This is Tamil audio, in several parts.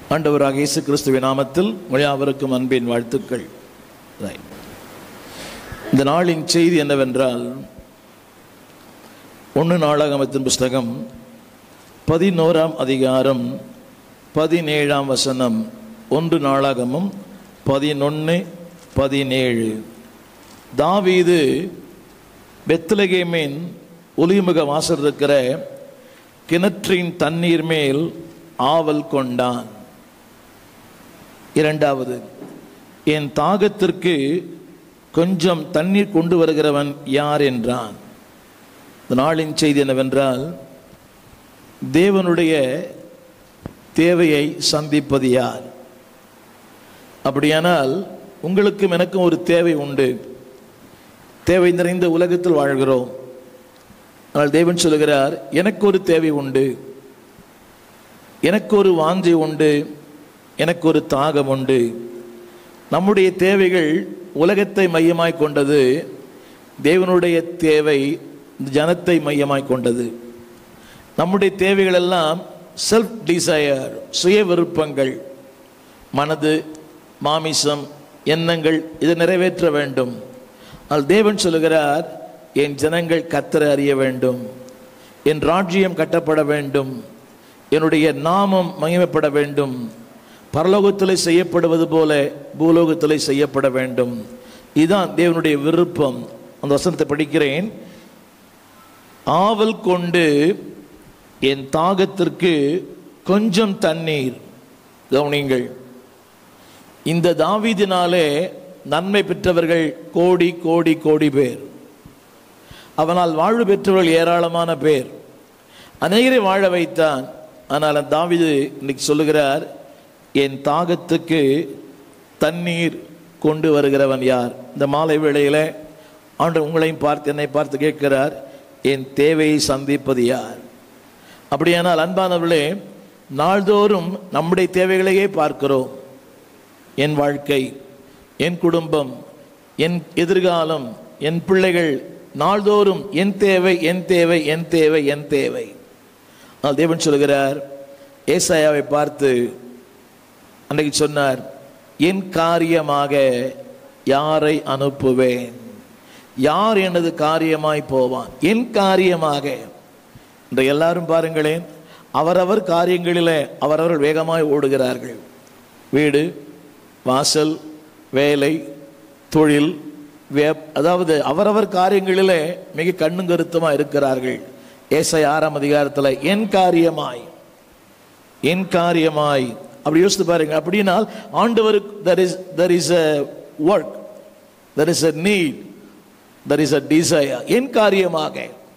ஆண்டவராக இயேசு கிறிஸ்துவின் நாமத்தில் யாவருக்கும் அன்பின் வாழ்த்துக்கள். இந்த நாளின் செய்தி என்னவென்றால், 1 நாளாகமத்தின் புஸ்தகம் 11ஆம் அதிகாரம் 17ஆம் வசனம். 1 நாளாகமம் 11:17. தாவீது பெத்லகேமின் ஒலிமுக வாசல் இருக்கிற கிணற்றின் தண்ணீர் மேல் ஆவல் கொண்டான். 2வது, என் தாகத்திற்கு கொஞ்சம் தண்ணீர் கொண்டு வருகிறவன் யார் என்றான். இந்த நாளின் செய்தி என்னவென்றால், தேவனுடைய தேவையை சந்திப்பது யார்? அப்படியானால் உங்களுக்கும் எனக்கும் ஒரு தேவை உண்டு. தேவை நிறைந்த உலகத்தில் வாழ்கிறோம். ஆனால் தேவன் சொல்லுகிறார், எனக்கு ஒரு தேவை உண்டு, எனக்கு ஒரு வாஞ்சை உண்டு, எனக்கு ஒரு தாகம் உண்டு. நம்முடைய தேவைகள் உலகத்தை மையமாய் கொண்டது, தேவனுடைய தேவை ஜனத்தை மையமாய் கொண்டது. நம்முடைய தேவைகள் எல்லாம் செல்ஃப் டிசையர், சுய விருப்பங்கள், மனது, மாமிசம், எண்ணங்கள், இதை நிறைவேற்ற வேண்டும். ஆனால் தேவன் சொல்லுகிறார், என் ஜனங்கள் கர்த்தரை அறிய வேண்டும், என் ராஜ்யம் கட்டப்பட வேண்டும், என்னுடைய நாமம் மகிமைப்பட வேண்டும், பரலோகத்தில் செய்யப்படுவது போல பூலோகத்தில் செய்யப்பட வேண்டும். இதுதான் தேவனுடைய விருப்பம். அந்த வசனத்தை படிக்கிறேன். ஆவல் கொண்டு என் தாகத்திற்கு கொஞ்சம் தண்ணீர். கவனிங்கள், இந்த தாவீதினாலே நன்மை பெற்றவர்கள் கோடி கோடி கோடி பேர். அவனால் வாழ்வு பெற்றவர்கள் ஏராளமான பேர். அநேகரை வாழ வைத்தான். ஆனால் தாவீது இன்னைக்கு சொல்லுகிறார், என் தாகத்துக்கு தண்ணீர் கொண்டு வருகிறவன் யார்? இந்த மாலை வேளையில் ஆண்டவர் உங்களையும் பார்த்து என்னை பார்த்து கேட்கிறார், என் தேவையை சந்திப்பது யார்? அப்படியானால் அன்பானவர்களே, நாள்தோறும் நம்முடைய தேவைகளையே பார்க்கிறோம். என் வாழ்க்கை, என் குடும்பம், என் எதிர்காலம், என் பிள்ளைகள், நாள்தோறும் என் தேவை, என் தேவை, என் தேவை, என் தேவை. ஆனால் தேவன் சொல்கிறார், ஏசாயாவை பார்த்து அன்றைக்கு சொன்னார், என் காரியமாக யாரை அனுப்புவேன்? யார் எனது காரியமாய் போவான்? என் காரியமாக. இன்று எல்லாரும் பாருங்களேன், அவரவர் காரியங்களிலே அவரவர்கள் வேகமாய் ஓடுகிறார்கள். வீடு, வாசல், வேலை, தொழில், அதாவது அவரவர் காரியங்களிலே மிக கண்ணும் கருத்துமாக இருக்கிறார்கள். ஏசாயா 6ஆம் அதிகாரத்தில் என் காரியமாய், என் காரியமாய். அப்படி யோசித்து பாருங்க. அப்படினால் ஆண்டவருக்கு there is a work, there is a need, there is a desire. என் காரியமாக.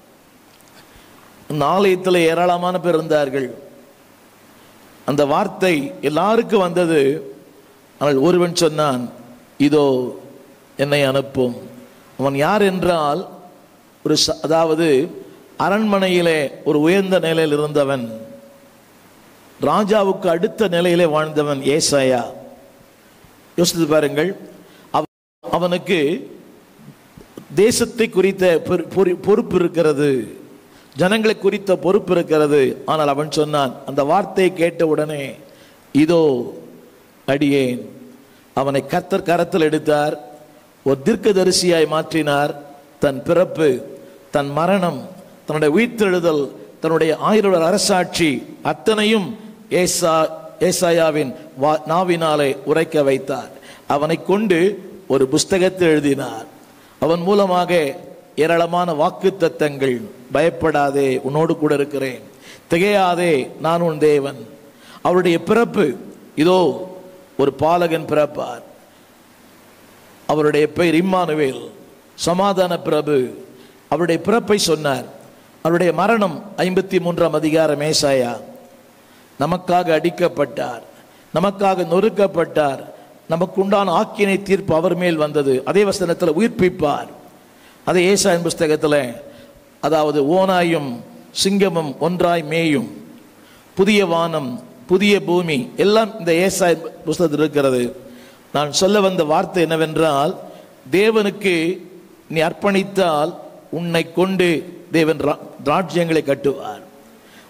இந்த ஆலயத்தில் ஏராளமான பேர் இருந்தார்கள். அந்த வார்த்தை எல்லாருக்கும் வந்தது. ஆனால் ஒருவன் சொன்னான், இதோ என்னை அனுப்பும். அவன் யார் என்றால், அதாவது அரண்மனையிலே ஒரு உயர்ந்த நிலையில் இருந்தவன், ராஜாவுக்கு அடுத்த நிலையிலே வாழ்ந்தவன் ஏசாயா. யோசித்து பாருங்கள், அவனுக்கு தேசத்தை குறித்த பொறுப்பு இருக்கிறது, ஜனங்களை குறித்த பொறுப்பு இருக்கிறது. ஆனால் அவன் சொன்னான், அந்த வார்த்தையை கேட்ட உடனே, இதோ அடியேன். அவனை கர்த்தர் கரத்தில் எடுத்தார், ஒரு தீர்க்கதரிசியாய் மாற்றினார். தன் பிறப்பு, தன் மரணம், தன்னுடைய உயிர்த்தெழுதல், தன்னுடைய 1000 அரசாட்சி அத்தனையும் ஏசாயாவின் நாவினாலே உரைக்க வைத்தார். அவனை கொண்டு ஒரு புஸ்தகத்தை எழுதினார். அவன் மூலமாக ஏராளமான வாக்கு தத்தங்கள். பயப்படாதே, உன்னோடு கூட இருக்கிறேன், திகையாதே, நான் உன் தேவன். அவருடைய பிறப்பு, இதோ ஒரு பாலகன் பிறப்பார், அவருடைய பெயர் இம்மானுவேல், சமாதான பிரபு. அவருடைய பிறப்பை சொன்னார். அவருடைய மரணம் 53ஆம் அதிகாரம். ஏசாயா, நமக்காக அடிக்கப்பட்டார், நமக்காக நொறுக்கப்பட்டார், நமக்கு உண்டான ஆக்கினை தீர்ப்பு அவர் மேல் வந்தது. அதே வசனத்தில் உயிர்ப்பிப்பார். அதே ஏசாயின் புஸ்தகத்தில், அதாவது ஓனாயும் சிங்கமும் ஒன்றாய் மேயும், புதிய வானம், புதிய பூமி, எல்லாம் இந்த ஏசாயின் புஸ்தகத்தில் இருக்கிறது. நான் சொல்ல வந்த வார்த்தை என்னவென்றால், தேவனுக்கு நீ அர்ப்பணித்தால் உன்னை கொண்டு தேவன் ராஜ்யங்களை கட்டுவார்.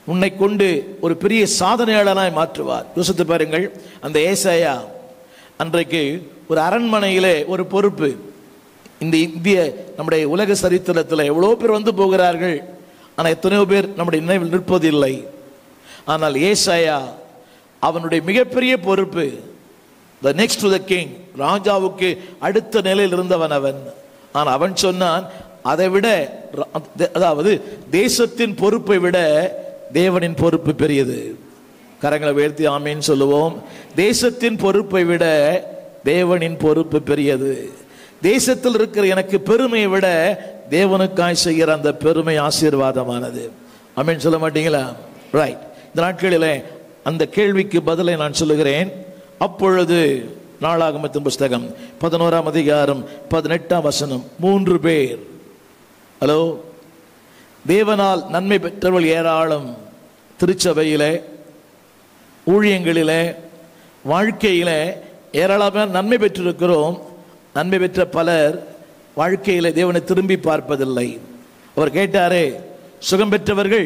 உன்னை கொண்டு ஒரு பெரிய சாதனையாளனாய் மாற்றுவார். யோசித்து பாருங்கள், அந்த ஏசாயா அன்றைக்கு ஒரு அரண்மனையிலே ஒரு பொறுப்பு. இந்த இந்திய நம்முடைய உலக சரித்திரத்தில் எவ்வளோ பேர் வந்து போகிறார்கள், ஆனால் எத்தனையோ பேர் நம்முடைய நினைவில் நிற்பதில்லை. ஆனால் ஏசாயா அவனுடைய மிகப்பெரிய பொறுப்பு, the next to the king, ராஜாவுக்கு அடுத்த நிலையில் இருந்தவன் அவன். ஆனால் அவன் சொன்னான், அதை விட, அதாவது தேசத்தின் பொறுப்பை விட தேவனின் பொறுப்பு பெரியது. கரங்களை உயர்த்தி ஆமீன் சொல்லுவோம். தேசத்தின் பொறுப்பை விட தேவனின் பொறுப்பு பெரியது. தேசத்தில் இருக்கிற எனக்கு பெருமையை விட தேவனுக்காய் செய்கிற அந்த பெருமை ஆசீர்வாதமானது. ஆமீன் சொல்ல மாட்டீங்களா? ரைட். இந்த நாட்களிலே அந்த கேள்விக்கு பதிலை நான் சொல்லுகிறேன். அப்பொழுது நாளாகமத்தின் புஸ்தகம் 11ஆம் அதிகாரம் 18ஆம் வசனம், 3 பேர், ஹலோ, தேவனால் நன்மை பெற்றவர்கள் ஏராளம். திருச்சபையிலே, ஊழியங்களிலே, வாழ்க்கையிலே ஏராளமான நன்மை பெற்றிருக்கிறோம். நன்மை பெற்ற பலர் வாழ்க்கையிலே தேவனை திரும்பி பார்ப்பதில்லை. அவர் கேட்டாரே, சுகம் பெற்றவர்கள்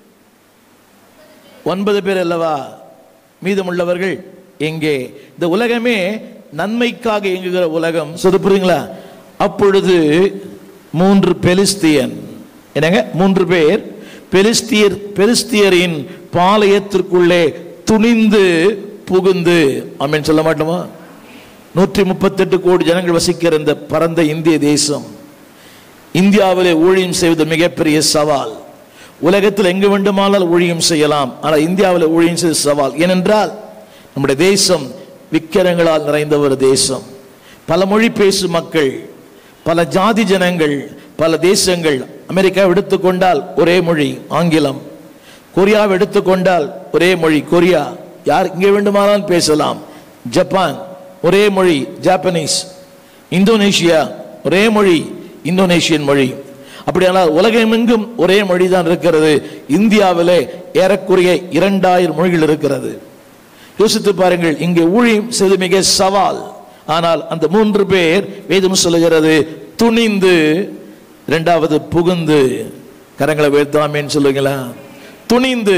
9 பேர் அல்லவா, மீதமுள்ளவர்கள் எங்கே? இந்த உலகமே நன்மைக்காக இயங்குகிற உலகம். சொல்லுறீங்களா? அப்பொழுது 3 பெலிஸ்தியன், என்னங்க, 3 பேர் பெலிஸ்தியரின் பாளையத்திற்குள்ளே துணிந்து புகுந்து, ஆமென் சொல்ல மாட்டோமா? 138 கோடி ஜனங்கள் வசிக்கிற இந்த பரந்த இந்திய தேசம், இந்தியாவிலே ஊழியம் செய்வது மிகப்பெரிய சவால். உலகத்தில் எங்கு வேண்டுமானால் ஊழியம் செய்யலாம், ஆனால் இந்தியாவில் ஊழியம் செய்வது சவால். ஏனென்றால் நம்முடைய தேசம் விக்கிரங்களால் நிறைந்த ஒரு தேசம். பல மொழி பேசும் மக்கள், பல ஜாதி ஜனங்கள், பல தேசங்கள். அமெரிக்காவை எடுத்துக்கொண்டால் ஒரே மொழி ஆங்கிலம், கொரியாவை எடுத்துக்கொண்டால் ஒரே மொழி கொரியா, யார் இங்கே வேண்டுமானால் பேசலாம். ஜப்பான் ஒரே மொழி ஜாப்பனீஸ், இந்தோனேஷியா ஒரே மொழி இந்தோனேஷியன் மொழி. அப்படியானால் உலகமெங்கும் ஒரே மொழி தான் இருக்கிறது. இந்தியாவிலே ஏறக்குறைய 2000 மொழிகள் இருக்கிறது. யோசித்து பாருங்கள், இங்கே ஊழியம் செய்து மிக சவால். ஆனால் அந்த 3 பேர் வேதம் சொல்லுகிறது துணிந்து, 2வது புகுந்து. கரங்களை உயர்த்தாமேன்னு சொல்லுங்களா? துணிந்து.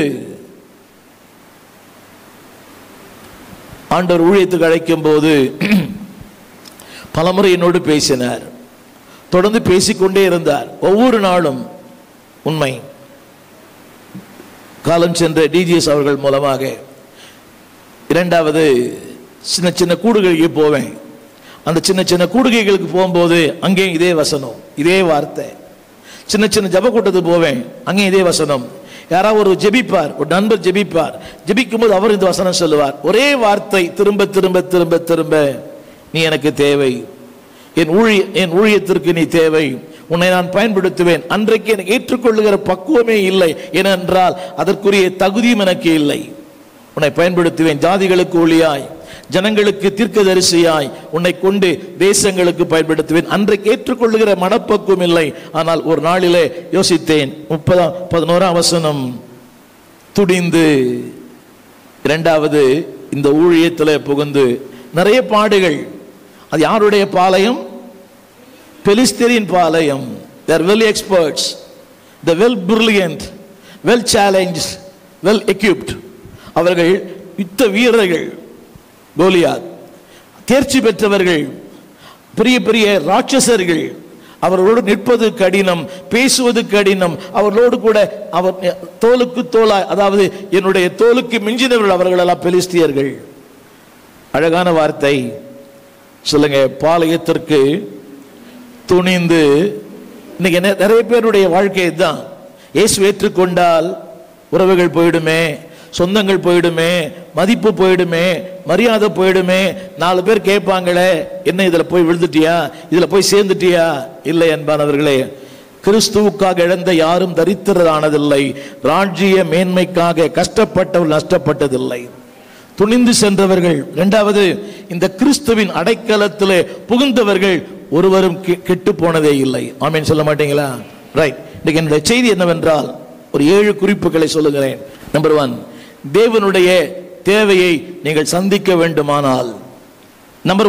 ஆண்டவர் ஊழியத்துக்கு அழைக்கும் போது பலமுறை என்னோடு பேசினார், தொடர்ந்து பேசிக்கொண்டே இருந்தார். ஒவ்வொரு நாளும் உண்மை. காலம் சென்ற டிஜிஎஸ் அவர்கள் மூலமாக 2வது சின்ன சின்ன கூடுகைக்கு போவேன். அந்த சின்ன சின்ன கூடுகைகளுக்கு போகும்போது அங்கே இதே வசனம், இதே வார்த்தை. சின்ன சின்ன ஜப கூட்டத்துக்கு போவேன், அங்கே இதே வசனம். யாராவது ஒரு ஜெபிப்பார், ஒரு நண்பர் ஜெபிப்பார், ஜெபிக்கும் போது அவர் இந்த வசனம் சொல்லுவார். ஒரே வார்த்தை திரும்ப திரும்ப திரும்ப திரும்ப, நீ எனக்கு தேவை, என் ஊழியத்திற்கு நீ தேவை, உன்னை நான் பயன்படுத்துவேன். அன்றைக்கு எனக்கு ஏற்றுக்கொள்ளுகிற பக்குவமே இல்லை, ஏனென்றால் அதற்குரிய தகுதியும் எனக்கு இல்லை. உன்னை பயன்படுத்துவேன், ஜாதிகளுக்கு ஒளியாய், ஜனங்களுக்கு தீர்க்கதரிசியாய் உன்னை கொண்டு தேசங்களுக்கு பயன்படுத்துவேன். அன்றைக்கு ஏற்றுக்கொள்ளுகிற மனப்பக்குவம் இல்லை. ஆனால் ஒரு நாளிலே யோசித்தேன், 11ஆம் வசனம், துடிந்து 2வது இந்த ஊழியத்தில் புகுந்து. நிறைய பாடுகள். அது யாருடைய பாளையம்? பெலிஸ்தியரின் பாளையம். they are well experts, they well brilliant, well challenged, well equipped. அவர்கள் யுத்த வீரர்கள். கோலியாத் தேர்ச்சி பெற்றவர்கள், பெரிய பெரிய ராட்சசர்கள். அவர்களோடு நிற்பது கடினம், பேசுவது கடினம். அவர்களோடு கூட அவர் தோலுக்கு தோலாய், அதாவது என்னுடைய தோலுக்கு மிஞ்சினவர்கள் அவர்களெல்லாம் பெலிஸ்தியர்கள். அழகான வார்த்தை சொல்லுங்க, பாளையத்திற்கு துணிந்து. இன்னைக்கு நிறைய பேருடைய வாழ்க்கை தான். இயேசு ஏற்றுக்கொண்டால் உறவுகள் போயிடுமே, சொந்தங்கள் போயிடுமே, மதிப்பு போயிடுமே, மரியாதை போயிடுமே. 4 பேர் கேட்பாங்களே, என்ன இதில் போய் விழுந்துட்டியா, இதில் போய் சேர்ந்துட்டியா? இல்லை அன்பானவர்களே, கிறிஸ்துவுக்காக இழந்த யாரும் தரித்திரரானதில்லை. ராஜ்ய மேன்மைக்காக கஷ்டப்பட்டவர்கள் நஷ்டப்பட்டதில்லை. துணிந்து சென்றவர்கள். 2வது, இந்த கிறிஸ்துவின் அடைக்கலத்திலே புகுந்தவர்கள் ஒருவரும் கெட்டு போனதே இல்லை. ஆமீன் சொல்ல மாட்டீங்களா? ரைட். இன்னைக்கு என்னுடைய செய்தி என்னவென்றால், ஒரு 7 குறிப்புகளை சொல்லுகிறேன். நம்பர் 1, தேவனுடைய தேவையை நீங்கள் சந்திக்க வேண்டுமானால், நம்பர்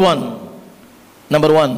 1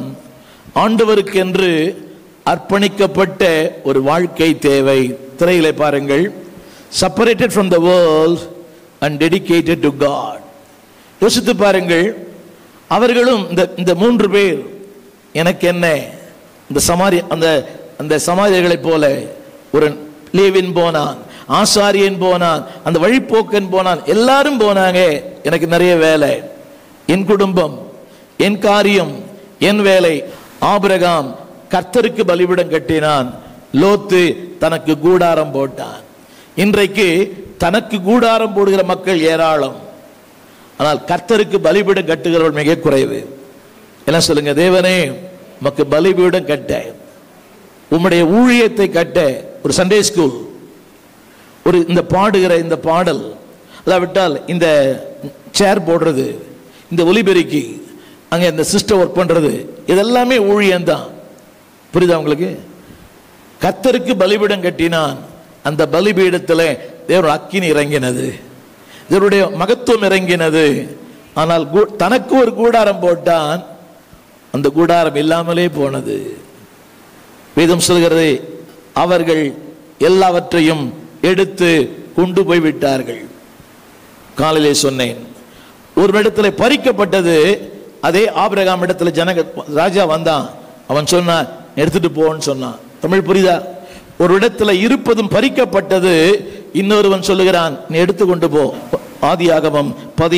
ஆண்டவருக்கென்று அர்ப்பணிக்கப்பட்ட ஒரு வாழ்க்கை தேவை. திரையிலே பாருங்கள், separated from the world and dedicated to God. யோசித்து பாருங்கள், அவர்களும் இந்த 3 பேர் எனக்கு என்ன, இந்த அந்த சமாரியர்களைப் போல ஒரு லேவியன் போனான், ஆசாரியன் போனான், அந்த வழிப்போக்கன் போனான், எல்லாரும் போனாங்க. எனக்கு நிறைய வேலை, என் குடும்பம், என் காரியம், என் வேலை. ஆபிரகாம் கர்த்தருக்கு பலிபீடம் கட்டினான், லோத்து தனக்கு கூடாரம் போட்டான். இன்றைக்கு தனக்கு கூடாரம் போடுகிற மக்கள் ஏராளம், ஆனால் கர்த்தருக்கு பலிபீடம் கட்டுகிறவர்கள் மிக குறைவு. என்ன சொல்லுங்க? தேவனே உமக்கு பலிபீடம் கட்ட, உம்முடைய ஊழியத்தை கட்ட, ஒரு சண்டே ஸ்கூல், ஒரு இந்த பாடுகிற இந்த பாடல், அதாவிட்டால் இந்த சேர் போடுறது, இந்த ஒலிபெருக்கி, அங்க இந்த சிஸ்டம் ஒர்க் பண்றது, இதெல்லாமே ஊழியம்தான். புரியுதா உங்களுக்கு? கர்த்தருக்கு பலிபீடம் கட்டினான், அந்த பலிபீடத்தில் தேவனுடைய அக்கினி இறங்கினது, தேவனுடைய மகத்துவம் இறங்கினது. ஆனால் தனக்கு ஒரு கூடாரம் போட்டான், அந்த கூடாரம் இல்லாமலே போனது. வேதம் சொல்கிறது, அவர்கள் எல்லாவற்றையும் எடுத்து கொண்டு போய் விட்டார்கள். காலையிலே சொன்னேன், ஒரு இடத்துல பறிக்கப்பட்டது. அதே ஆபிரகாம் இடத்துல ராஜா வந்தான், அவன் சொன்னான் எடுத்துட்டு போன்னு சொன்னான். தமிழ் புரியுதா? ஒரு இடத்துல இருப்பதும் பறிக்கப்பட்டது, இன்னொருவன் சொல்லுகிறான் நீ எடுத்துக்கொண்டு போ. ஆதியாகமம்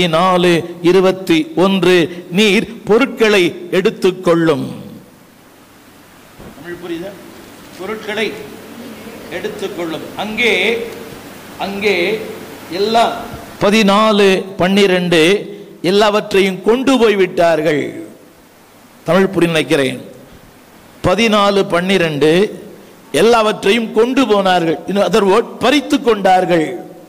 14:21, நீர் பொருட்களை எடுத்துக்கொள்ளும். தமிழ் புரியுதா? பொருட்களை எடுத்துக்கொள்ளும். அங்கே எல்லாம் 14:12 எல்லாவற்றையும் கொண்டு போய் விட்டார்கள். தமிழ் புரிய நினைக்கிறேன். 14:12 எல்லாவற்றையும் கொண்டு போனார்கள். பறித்து கொண்டார்கள்,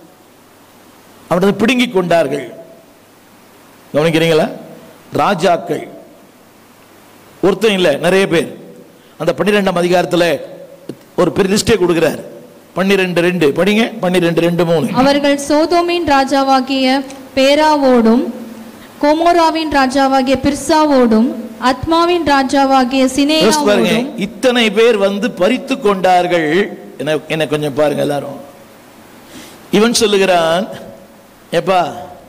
அவனை பிடுங்கி கொண்டார்கள். கவனிக்கிறீங்களா? ராஜாக்கள் ஒருத்தன் இல்லை, நிறைய பேர். அந்த 12ஆம் அதிகாரத்தில் ஒரு பெரிய லிஸ்டே கொடுக்கிறார். 12:2 படிங்க. 12:2-3. அவர்கள் சோதோமின் ராஜாவாகிய பேராவோடும், கோமோராவின் ராஜாவாகிய பிர்சாவோடும், அத்மாவின் ராஜாவாகிய சினேயாவோடும் இத்தனை பேர் வந்து பறித்து கொண்டார்கள். என்ன கொஞ்சம் பாருங்க எல்லாரும். இவன் சொல்லுகிறான், ஏப்பா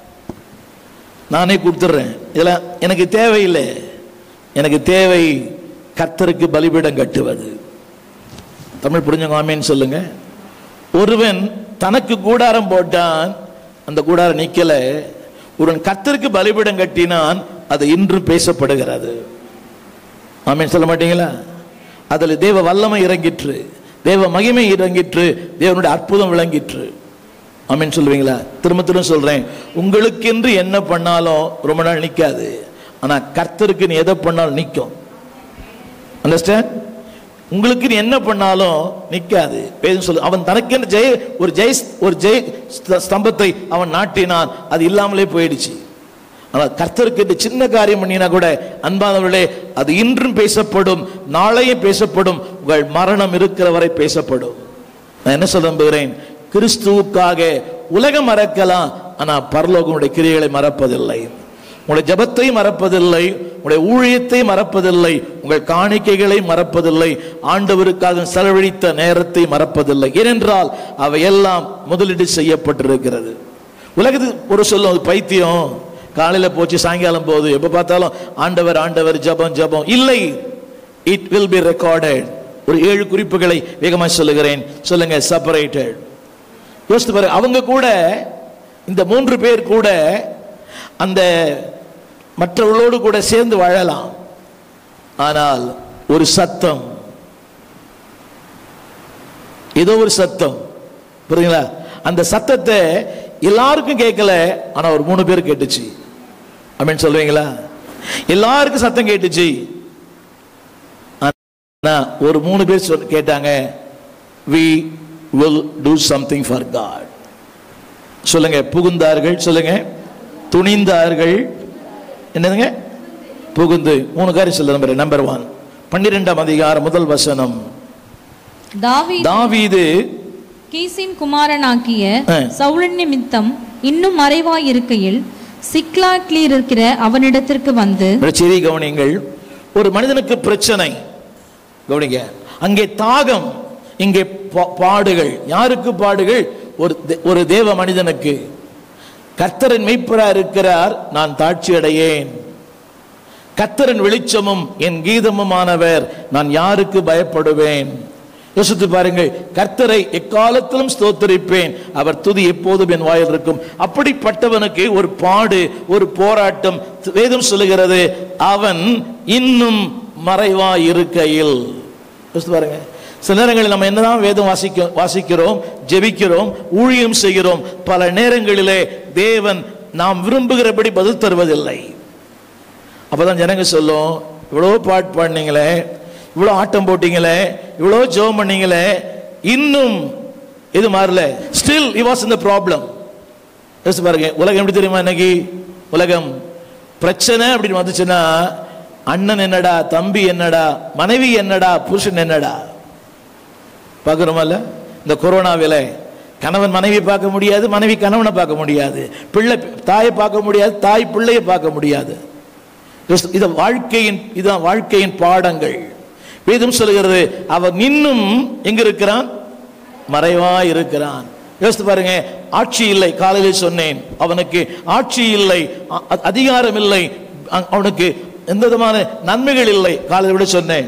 நானே கொடுத்துட்றேன், இதெல்லாம் எனக்கு தேவையில்லை, எனக்கு தேவை கர்த்தருக்கு பலிபீடம் கட்டுவது. தமிழ் புரிஞ்சவங்க ஆமேன்னு சொல்லுங்க. ஒருவன் தனக்கு கூடாரம் போட்டான், அந்த கூடாரம் நிக்கல. ஒருவன் கர்த்தருக்கு பலிபீடம் கட்டினான், அது இன்றும் பேசப்படுகிறது. ஆமேன் சொல்ல மாட்டீங்களா? அதில் தேவ வல்லமை இறங்கிற்று, தேவ மகிமை இறங்கிற்று, தேவனுடைய அற்புதம் விளங்கிற்று. ஆமேன் சொல்லுவீங்களா? திரும்ப திரும்ப சொல்றேன், உங்களுக்கு என்று என்ன பண்ணாலும் ரொம்ப நாள் நிற்காது, ஆனா கர்த்தருக்கு நீ எதை பண்ணாலும் நிற்கும். அண்டர்ஸ்டாண்ட்? உங்களுக்கு நீ என்ன பண்ணாலும் நிற்காது. சொல்லு, அவன் தனக்கு ஒரு ஜெய ஸ்தம்பத்தை அவன் நாட்டினான், அது இல்லாமலே போயிடுச்சு. ஆனால் கர்த்தருக்கு இந்த சின்ன காரியம் பண்ணினா கூட, அன்பானவர்களே, அது இன்றும் பேசப்படும், நாளையும் பேசப்படும், உங்கள் மரணம் இருக்கிற வரை பேசப்படும். நான் என்ன சொல்ல நம்புகிறேன், கிறிஸ்துவுக்காக உலகம் மறக்கலாம், ஆனா பரலோகமுடைய கிரியைகளை மறப்பதில்லை. உங்களுடைய ஜபத்தை மறப்பதில்லை, உங்களுடைய ஊழியத்தை மறப்பதில்லை, உங்கள் காணிக்கைகளை மறப்பதில்லை, ஆண்டவருக்காக செலவழித்த நேரத்தை மறப்பதில்லை. ஏனென்றால் அவை எல்லாம் முதலீடு செய்யப்பட்டிருக்கிறது. உலகத்துக்கு ஒரு சொல்லும் பைத்தியம், காலையில போச்சு சாயங்காலம் போகுது, எப்ப பார்த்தாலும் ஆண்டவர் ஆண்டவர் ஜபம் ஜபம் இல்லை. It will be recorded. ஒரு 7 குறிப்புகளை வேகமாக சொல்லுகிறேன், சொல்லுங்க. செப்பரேட்டட். யோசித்து பாரு, அவங்க கூட, இந்த 3 பேர் கூட அந்த மற்றவர்களோடு கூட சேர்ந்து வாழலாம், ஆனால் ஒரு சத்தம், ஏதோ ஒரு சத்தம், புரியுங்களா? அந்த சத்தத்தை எல்லாருக்கும் கேட்கல, ஆனா ஒரு 3 பேர் கேட்டுச்சு. அப்படின்னு சொல்லுவீங்களா? எல்லாருக்கும் சத்தம் கேட்டுச்சு, ஆனா ஒரு 3 பேர் கேட்டாங்க, we will do something for God. சொல்லுங்க. புகுந்தார்கள். சொல்லுங்க. துணிந்தார்கள். என்னதுங்க? புகுந்து. 3 காரியம் சொல்ல. நம்பர் 1, 12ஆம் அதிகாரம் 1 வசனம். தாவீது கீசின் குமாரனாகிய சவுலின் நிமித்தம் இன்னும் மறைவாய் இருக்கையில் சிக்லாகில் இருக்கிற அவனிடத்திற்கு வந்து. சரி, கவனிங்கள். ஒரு மனிதனுக்கு பிரச்சனை, கவனிங்க. அங்கே தாகம், இங்கே பாடுகள். யாருக்கு பாடுகள்? ஒரு தேவ மனிதனுக்கு கர்த்தரின் மெய்ப்பராக இருக்கிறார், நான் தாட்சி அடையேன். கர்த்தரின் வெளிச்சமும் என் கீதமுமானவர், நான் யாருக்கு பயப்படுவேன்? யோசித்து பாருங்கள். கர்த்தரை எக்காலத்திலும் ஸ்தோத்தரிப்பேன், அவர் துதி எப்போதும் என் வாயில் இருக்கும். அப்படிப்பட்டவனுக்கு ஒரு பாடு, ஒரு போராட்டம். வேதம் சொல்லுகிறது, அவன் இன்னும் மறைவாய் இருக்கையில். யோசித்து பாருங்க. சில நேரங்களில் நம்ம என்னதான் வேதம் வாசிக்கிறோம், ஜெபிக்கிறோம், ஊழியம் செய்கிறோம், பல நேரங்களிலே தேவன் நாம் விரும்புகிறபடி பதில் தருவதில்லை. அப்பதான் ஜனங்க சொல்லும், இவ்வளோ பாட்டு பாடினீங்களே, இவ்வளோ ஆட்டம் போட்டீங்களே, இவ்வளோ ஜெபம் பண்ணீங்களே, இன்னும் இது மாறல. Still he was in the problem. யோசிச்சு பாருங்க. உலகம் எப்படி தெரியுமா? இன்னைக்கு உலகம் பிரச்சனை அப்படின்னு வந்துச்சுன்னா, அண்ணன் என்னடா, தம்பி என்னடா, மனைவி என்னடா, புருஷன் என்னடா பார்க்கிறோமல்ல? இந்த கொரோனாவில கணவன் மனைவி பார்க்க முடியாது, மனைவி கணவனை பார்க்க முடியாது, பிள்ளை தாயை பார்க்க முடியாது, தாய் பிள்ளையை பார்க்க முடியாது. இதுதான் வாழ்க்கையின் பாடங்கள். வேதம் சொல்லுகிறது, அவன் இன்னும் எங்க இருக்கிறான்? மறைவாய் இருக்கிறான். யோசித்து பாருங்க. ஆட்சி இல்லை, காலையில் சொன்னேன், அவனுக்கு ஆட்சி இல்லை, அதிகாரம் இல்லை, அவனுக்கு எந்த விதமான நன்மைகள் இல்லை. காலையில் விட சொன்னேன்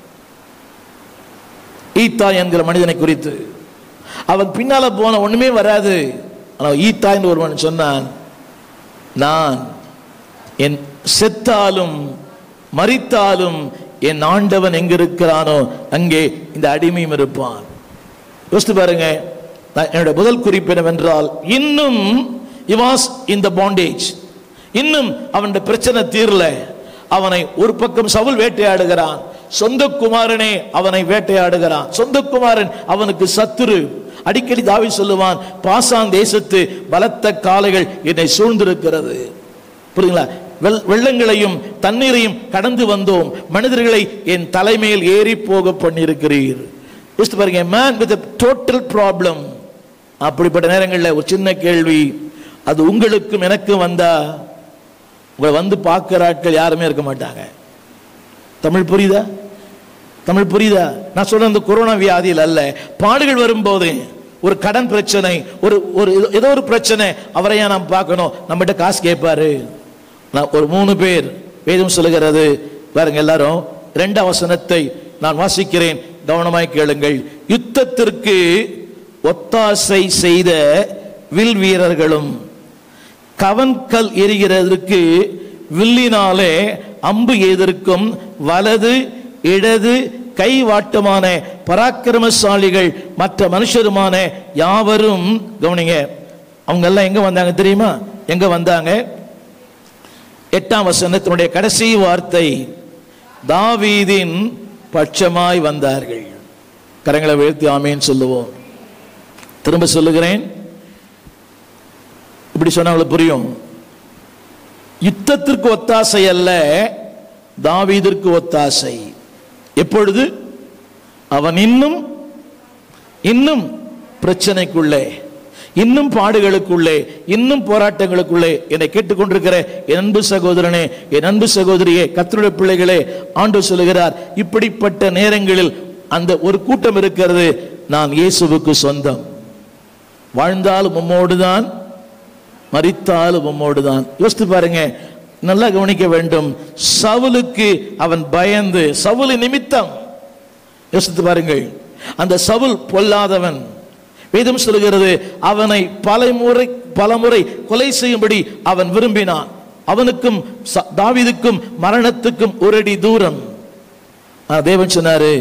ஈத்தா என்கிற மனிதனை குறித்து. அவன் பின்னால போன ஒண்ணுமே வராது. ஆனால் ஈத்தா என்று ஒருவன் சொன்னான், நான் என் செத்தாலும் மரித்தாலும் என் ஆண்டவன் எங்க இருக்கிறானோ அங்கே இந்த அடிமையும் இருப்பான். யோசித்து பாருங்க. என்னுடைய முதல் குறிப்பு என்னவென்றால், இன்னும் he was in the bondage. இன்னும் அவனுடைய பிரச்சனை தீரல. அவனை ஒரு பக்கம் சவுல் வேட்டையாடுகிறான், சொந்த குமாரனே அவனை வேட்டையாடுகிறான். சொந்த குமாரன் அவனுக்கு சத்துரு. அடிக்கடி தாவீது சொல்லுவான், பாசான் தேசத்து பலத்த காளைகள் என்னை சூழ்ந்திருக்கிறது. புரியுங்களா? வெள்ளங்களையும் தண்ணீரையும் கடந்து வந்தோம், மனிதர்களை என் தலைமையில் ஏறி போக பண்ணியிருக்கிறீர். பாருங்க, man with a total problem. அப்படிப்பட்ட நேரங்களில் ஒரு சின்ன கேள்வி, அது உங்களுக்கும் எனக்கும் வந்தா உங்களை வந்து பார்க்கிற ஆட்கள் யாருமே இருக்க மாட்டாங்க. தமிழ் புரியுதா? தமிழ் புரியுதா? நான் சொல்ற இந்த கொரோனா வியாதியில் அல்ல, பாடுகள் வரும்போது, ஒரு கடன் பிரச்சனை, ஏதோ ஒரு பிரச்சனை, அவரையா நாம் பார்க்கணும், நம்மகிட்ட காசு கேட்பாரு. நான் ஒரு 3 பேர், வேதம் சொல்லுகிறது பாருங்க, எல்லாரும் 2ஆம் வசனத்தை நான் வாசிக்கிறேன், கவனமாய் கேளுங்கள். யுத்தத்திற்கு ஒத்தாசை செய்த வில் வீரர்களும் கவன்கல் எரிகிறதற்கு வில்லினாலே அம்பு எதிர்க்கும் வலது இடது கை வாட்டமான பராக்கிரமசாலிகள் மற்ற மனுஷருமான யாவரும், கவனிங்க, அவங்க எல்லாம் எங்க வந்தாங்க தெரியுமா? எங்க வந்தாங்க? 8ஆம் வசனத்தினுடைய கடைசி வார்த்தை, தாவீதின் பட்சமாய் வந்தார்கள். கரங்களை உயர்த்தி ஆமேன் சொல்லுவோம். திரும்ப சொல்லுகிறேன், இப்படி சொன்னா புரியும். யுத்தத்திற்கு ஒத்தாசை அல்ல, தாவீதிற்கு ஒத்தாசை. எப்பொழுது? அவன் இன்னும் பிரச்சனைக்குள்ளே, இன்னும் பாடுகளுக்குள்ளே, இன்னும் போராட்டங்களுக்குள்ளே என்னை கேட்டுக்கொண்டிருக்கிற என் அன்பு சகோதரனே, என் அன்பு சகோதரியே, கர்த்தருடைய பிள்ளைகளே, ஆண்டவர் சொல்லுகிறார், இப்படிப்பட்ட நேரங்களில் அந்த ஒரு கூட்டம் இருக்கிறது, நான் இயேசுவுக்கு சொந்தம், வாழ்ந்தாலும் உம்மோடுதான், மரித்தாலும் உம்மோடுதான். யோசித்து பாருங்க, நல்லா கவனிக்க வேண்டும். சவுலுக்கு அவன் பயந்து, சவுல் நிமித்தம், யோசித்து பாருங்கள், அந்த சவுல் பொல்லாதவன். வேதம் சொல்லுகிறது, அவனை பலமுறை கொலை செய்யும்படி அவன் விரும்பினான். அவனுக்கும் தாவீதுக்கும் மரணத்துக்கும் ஒரு அடி தூரம். தேவன் சொன்னாரு,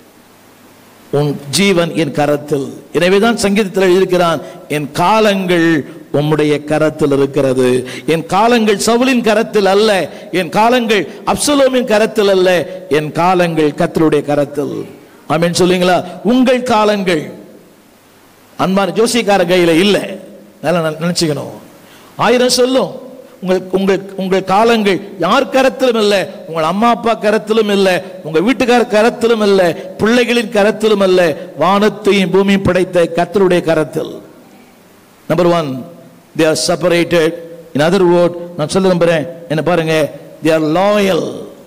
உன் ஜீவன் என் கரத்தில். எனவேதான் சங்கீதத்தில் எழுதியிருக்கிறான், என் காலங்கள் உம்முடைய கரத்தில் இருக்கிறது. என் காலங்கள் சவுலின் கரத்தில் அல்ல, என் காலங்கள் அப்சலோமின் கரத்தில் அல்ல, என் காலங்கள் கர்த்தருடைய கரத்தில். ஆமென் சொல்லுங்களா? உங்கள் காலங்கள் அன்பான ஜோசியக்கார கையில இல்லை, நல்லா நினைச்சுக்கணும். 1000 சொல்லும், உங்கள் காலங்கள் யார் கரத்திலும் இல்லை, உங்கள் அம்மா அப்பா கரத்திலும் இல்லை, உங்க வீட்டுக்கார கரத்திலும் இல்லை, பிள்ளைகளின் கரத்திலும் அல்ல, வானத்தையும் பூமியும் படைத்த கர்த்தருடைய கரத்தில். Number 1, they are separated. In other word, நான் சொல்ல நம்புறேன், என்ன பாருங்க, they are loyal.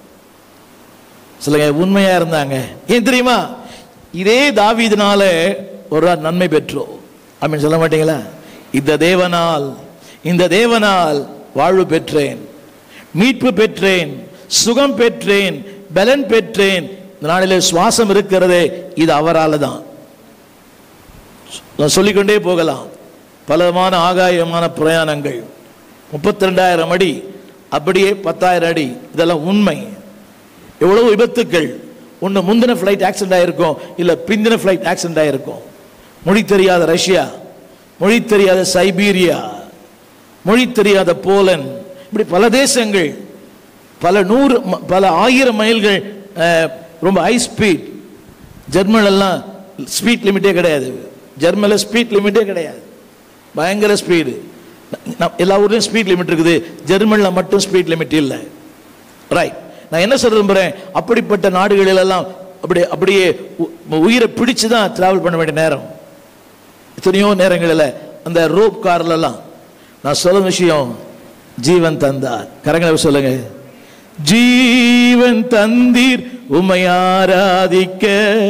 சொல்லுங்க, உண்மையா இருந்தாங்க. ஏன் தெரியுமா? இதே தாவீதினால ஒரு நன்மை பெற்றோம். அப்படின்னு சொல்ல மாட்டீங்களா? இந்த தேவனால் வாழ்வு பெற்றேன், மீட்பு பெற்றேன், சுகம் பெற்றேன், பலன் பெற்றேன். இந்த நாளிலே சுவாசம் இருக்கிறதே, இது அவரால் தான். சொல்லிக்கொண்டே போகலாம். பலமான ஆகாயமான பிரயாணங்கள், 32,000 அடி, அப்படியே 10,000 அடி, இதெல்லாம் உண்மை. எவ்வளவு விபத்துக்கள். ஒன்று முந்தின ஃப்ளைட் ஆக்சிடென்ட் ஆகிருக்கும், இல்லை பிந்தின ஃப்ளைட் ஆக்சிடென்ட் ஆகிருக்கும். மொழி தெரியாத ரஷ்யா, மொழி தெரியாத சைபீரியா, மொழி தெரியாத போலந்து, இப்படி பல தேசங்கள், பல 1000 மைல்கள் ரொம்ப ஹை ஸ்பீட். ஜெர்மன்லாம் ஸ்பீட் லிமிட்டே கிடையாது. ஜெர்மனில் ஸ்பீட் லிமிட்டே கிடையாது, பயங்கர ஸ்பீடு. எல்லா ஊர்லேயும் ஸ்பீட் லிமிட் இருக்குது, ஜெர்மனில் மட்டும் ஸ்பீட் லிமிட் இல்லை. ரைட். நான் என்ன சொல்ல விரும்புகிறேன், அப்படிப்பட்ட நாடுகளிலெல்லாம் அப்படியே உயிரை பிடிச்சு தான் டிராவல் பண்ண வேண்டிய நேரம். எத்தனையோ நேரங்களில் அந்த ரோப் கார்லெல்லாம். நான் சொல்ல விஷயம், ஜீவன் தந்தார். கரங்களை சொல்லுங்க. ஜீவன் தந்தீர் உம்மை ஆராதிக்க,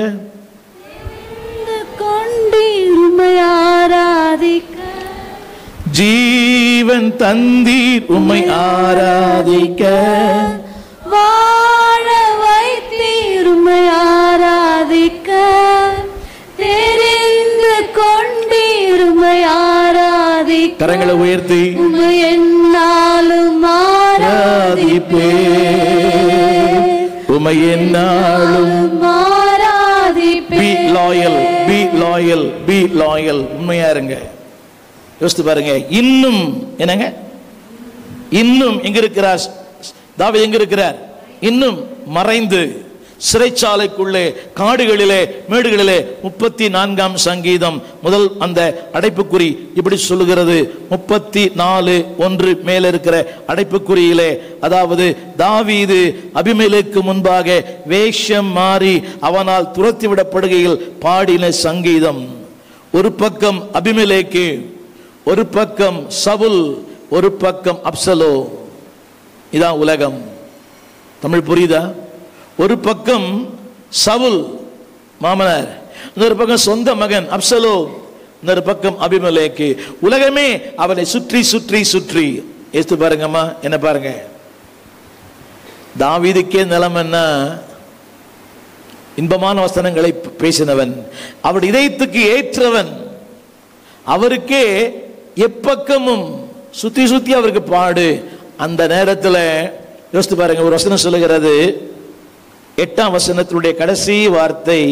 ஜீவன் தந்தீர் உம்மை ஆராதிக்க, வாழ வைத்தீர் உம்மை ஆராதிக்க, தெரிந்து கொண்டீர் உம்மை ஆராதிக்க. கரங்களை உயர்த்தி உம்மை என்னாலும் ஆராதிப்பே, உம்மை என்னாலும் ஆராதிப்பே. be loyal, be loyal, be loyal. உண்மையா இருங்க. யோசித்து பாருங்க. இன்னும் என்னங்க, இன்னும் எங்க இருக்கிறார் தாவீது? எங்க இருக்கிறார்? இன்னும் மறைந்து சிறைச்சாலைக்குள்ளே, காடுகளிலே, மேடுகளிலே. 34ஆம் சங்கீதம் முதல் அந்த அடைப்புக்குறி இப்படி சொல்லுகிறது. 34:1 மேல இருக்கிற அடைப்புக்குறியிலே, அதாவது தாவீது அபிமெலேக்கு முன்பாக வேஷம் மாறி அவனால் துரத்தி விடப்படுகையில் பாடின சங்கீதம். ஒரு பக்கம் அபிமெலேக்கு, ஒரு பக்கம் சவுல், ஒரு பக்கம் அப்சலோ. இதான் உலகம். தமிழ் புரியுதா? ஒரு பக்கம் சவுல் மாமனார், இன்னொரு பக்கம் சொந்த மகன் அப்சலோ, இன்னொரு பக்கம் அபிமெலேக்கு. உலகமே அவனை சுற்றி சுற்றி சுற்றி. ஏத்து பாருங்கம்மா, என்ன பாருங்க. தாவீதுக்கே நிலைமைன்னா, இன்பமான வசனங்களை பேசினவன், அவருடைய இதயத்துக்கு ஏற்றவன், அவருக்கே எப்பக்கமும் சுத்தி சுத்தி அவருக்கு பாடு. அந்த நேரத்தில் யோசித்து பாருங்க. ஒரு வசனம் சொல்லுகிறது, 8ஆம் வசனத்தினுடைய கடைசி வார்த்தை,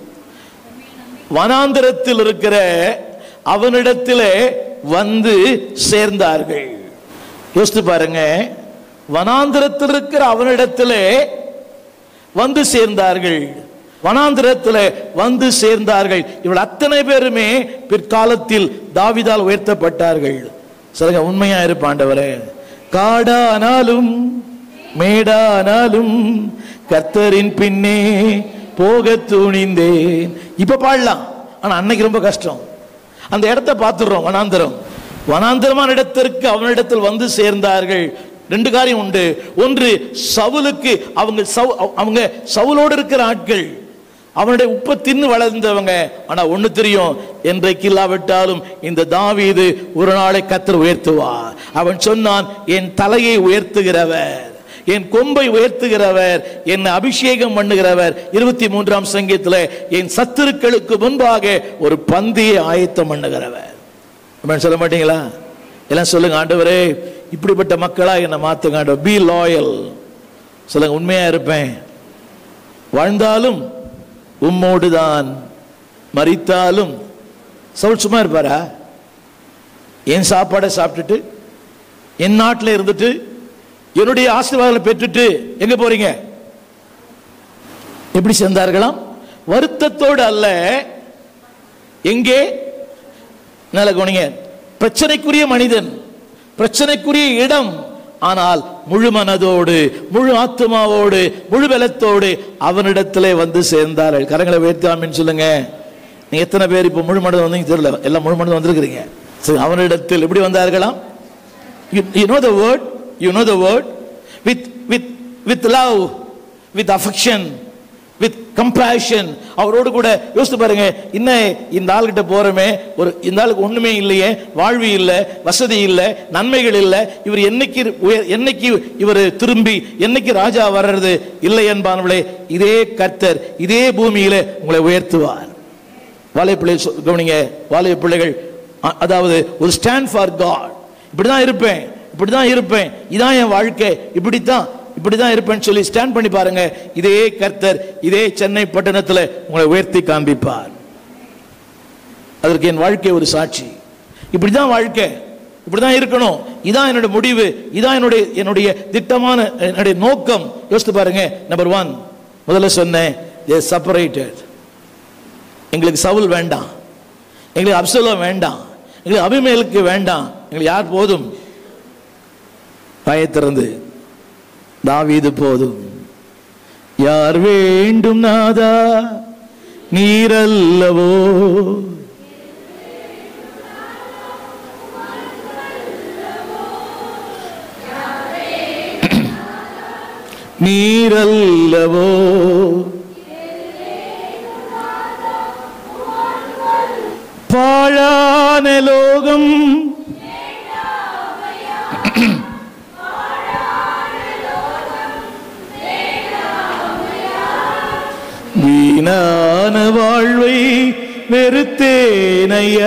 வனாந்திரத்தில் இருக்கிற அவனிடத்திலே வந்து சேர்ந்தார்கள். யோசித்து பாருங்க. வனாந்திரத்தில் இருக்கிற அவனிடத்திலே வந்து சேர்ந்தார்கள். வனாந்திரத்தில் வந்து சேர்ந்தார்கள். இவள் அத்தனை பேருமே பிற்காலத்தில் தாவீதால் உயர்த்தப்பட்டார்கள். சொல்லுங்க, உண்மையா இருப்பாண்டவரே. காடானாலும் மேடானாலும் கர்த்தரின் பின்னே போக துணிந்தேன். இப்ப பாடலாம், ஆனா அன்னைக்கு ரொம்ப கஷ்டம். அந்த இடத்தை பார்த்துடுறோம். வனாந்திரமான இடத்திற்கு அவனிடத்தில் வந்து சேர்ந்தார்கள். 2 காரியம் உண்டு. ஒன்று, சவுலுக்கு அவங்க சவுலோடு இருக்கிற ஆட்கள், அவனுடைய உப்பை தின்னு வளர்ந்தவங்க. ஆனா ஒண்ணு தெரியும், என்றைக்கு இல்லாவிட்டாலும் இந்த தாவீது ஒரு நாளை கர்த்தர் உயர்த்துவார். அவன் சொன்னான், என் தலையை உயர்த்துகிறவர், என் கொம்பை உயர்த்துகிறவர், என்னை அபிஷேகம் பண்ணுகிறவர். 23ஆம் சங்கீதத்தில் என் சத்துருக்களுக்கு முன்பாக ஒரு பந்தியை ஆயத்தம் பண்ணுகிறவர். சொல்ல மாட்டீங்களா? எல்லாம் சொல்லுங்க, ஆண்டவரே இப்படிப்பட்ட மக்களா என்னை மாத்துங்க ஆண்டவர். Be loyal. சொல்லுங்க, உண்மையா இருப்பேன், வாழ்ந்தாலும் உம்மோடுதான், மரித்தாலும். சவுல் சும்மா இருப்பாரா? என் சாப்பாடை சாப்பிட்டுட்டு, என் நாட்டில் இருந்துட்டு, என்னுடைய ஆசீர்வாதங்களை பெற்றுட்டு எங்க போறீங்க? எப்படி சேர்ந்தார்களாம்? வருத்தத்தோடு அல்ல. எங்கே? நல்ல கவனிங்க. பிரச்சனைக்குரிய மனிதன், பிரச்சனைக்குரிய இடம், ஆனால் முழு மனதோடு, முழு ஆத்மாவோடு, முழு பலத்தோடு அவனிடத்திலே வந்து சேர்ந்தார்கள். கரங்களை உயர்த்தி ஆமென் சொல்லுங்க. நீ எத்தனை பேர் இப்போ முழு மனது வந்தீங்க தெரியல, எல்லாம் முழு மனது வந்திருக்கிறீங்க. அவனிடத்தில் எப்படி வந்தார்களாம்? You know the word, you know the word, with love, with affection, with compassion. அவரோடு கூட யோசித்து பாருங்க, இன்னும் இந்த ஆள்கிட்ட போறமே, ஒரு இந்த ஆளுக்கு ஒண்ணுமே இல்லையே, வாழ்வு இல்லை, வசதி இல்லை, நன்மைகள் இல்லை, இவர் என்னைக்கு இவர் திரும்பி என்னைக்கு ராஜா வர்றது இல்லை என்பானவளே, இதே கர்த்தர் இதே பூமியில உங்களை உயர்த்துவார். வாலிப பிள்ளைகள் கவனிங்க, வாலிப பிள்ளைகள், அதாவது ஒரு ஸ்டாண்ட் ஃபார் காட். இப்படிதான் இருப்பேன், இப்படிதான் இருப்பேன், இதான் என் வாழ்க்கை, இப்படிதான் இருப்பேன்னு சொல்லி ஸ்டாண்ட் பண்ணி பாருங்க. இதே கர்த்தர் இதே சென்னை பட்டணத்தில் உங்களை உயர்த்தி காண்பிப்பார். அதற்கு என் வாழ்க்கை ஒரு சாட்சி. இப்படிதான் வாழ்க்கை, இப்படிதான் இருக்கணும், இதான் என்னுடைய முடிவு, இதான் என்னுடைய திட்டமான என்னுடைய நோக்கம். யோசித்து பாருங்க. நம்பர் 1, முதல்ல சொன்னேன், they separated. எங்களுக்கு சவுல் வேண்டாம், எங்களுக்கு அப்சலோம் வேண்டாம், எங்களுக்கு அபிமெலேக்கு வேண்டாம், எங்களுக்கு யார் போதும்? பயத்திறந்து தாவீது போதும். யார் வேண்டும் நாதா, நீரல்லவோ, நீரல்லவோ, பாழான லோகம் வீணான வாழ்வை வெறுத்தேனையா,